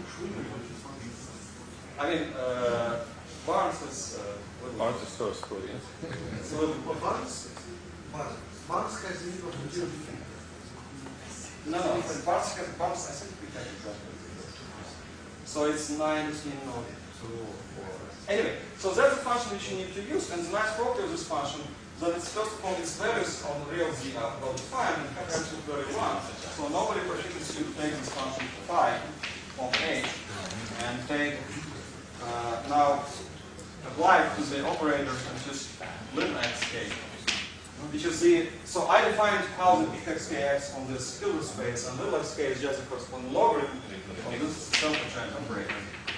S4: I mean, uh, Barnes is uh,
S10: Barnes is first for you.
S4: it's a little
S5: Well, Barnes, Barnes, Barnes has the integral from zero to three.
S4: No, no, but Barnes has Barnes, I think we have exactly this. So it's nineteen or two or four. Anyway, so that's the function which you need to use, and the nice property of this function that it's first of all its values on the real z are well defined and have absolute value one. So nobody prohibits you to take this function phi of h and take uh, now apply it to the operator and just lim xk. Because the so I defined how the big xkx on this Hilbert space, and little xk is just a corresponding logarithm of this self-constrained operator.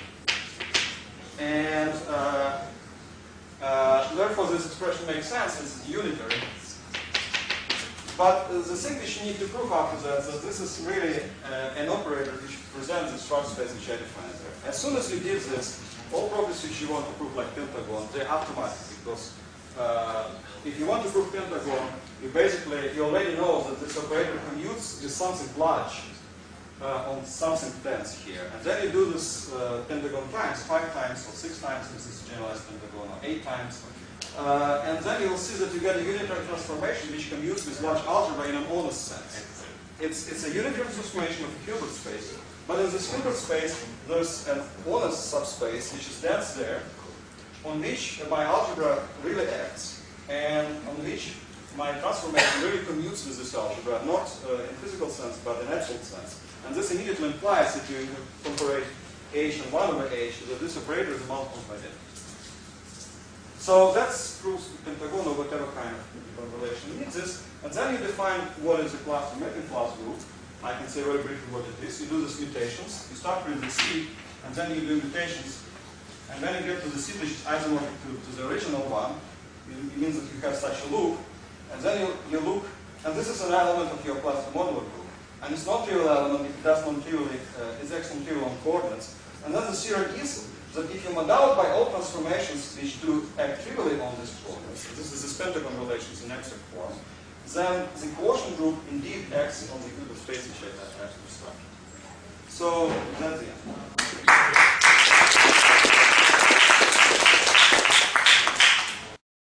S4: And uh, uh, therefore this expression makes sense, it's unitary. But uh, the thing which you need to prove after that is that this is really uh, an operator which presents the Schwarz space which I defined there. As soon as you did this, all properties which you want to prove like pentagon, they're automatic, because uh, if you want to prove pentagon, you basically, you already know that this operator commutes with something large uh, on something dense here. And then you do this uh, pentagon times, five times, or six times, this is generalized pentagon, or eight times. Uh, and then you will see that you get a unitary transformation which commutes with large algebra in an honest sense. It's, it's a unitary transformation of a Hilbert space, but in this Hilbert space, there's an honest subspace which is dense there, on which my algebra really acts, and on which my transformation really commutes with this algebra, not uh, in physical sense, but in absolute sense. And this immediately implies, if you compare H and one over H, that this operator is a multiple of identity. So that's proves pentagon or whatever kind of relation exists. And then you define what is a class or mapping class group. I can say very briefly what it is. You do these mutations. You start with the C, and then you do mutations. And when you get to the C, which is isomorphic to, to the original one, it means that you have such a loop. And then you, you look, and this is an element of your class modular group. And it's not trivial element, it does non-trivially, uh, it's X non-trivial on coordinates. And then the theorem is that if you mod out by all transformations which do act trivially on these coordinates, this is the pentagon relations in abstract form, then the quotient group indeed acts on the Hilbert space which I have to structure. So that's the end.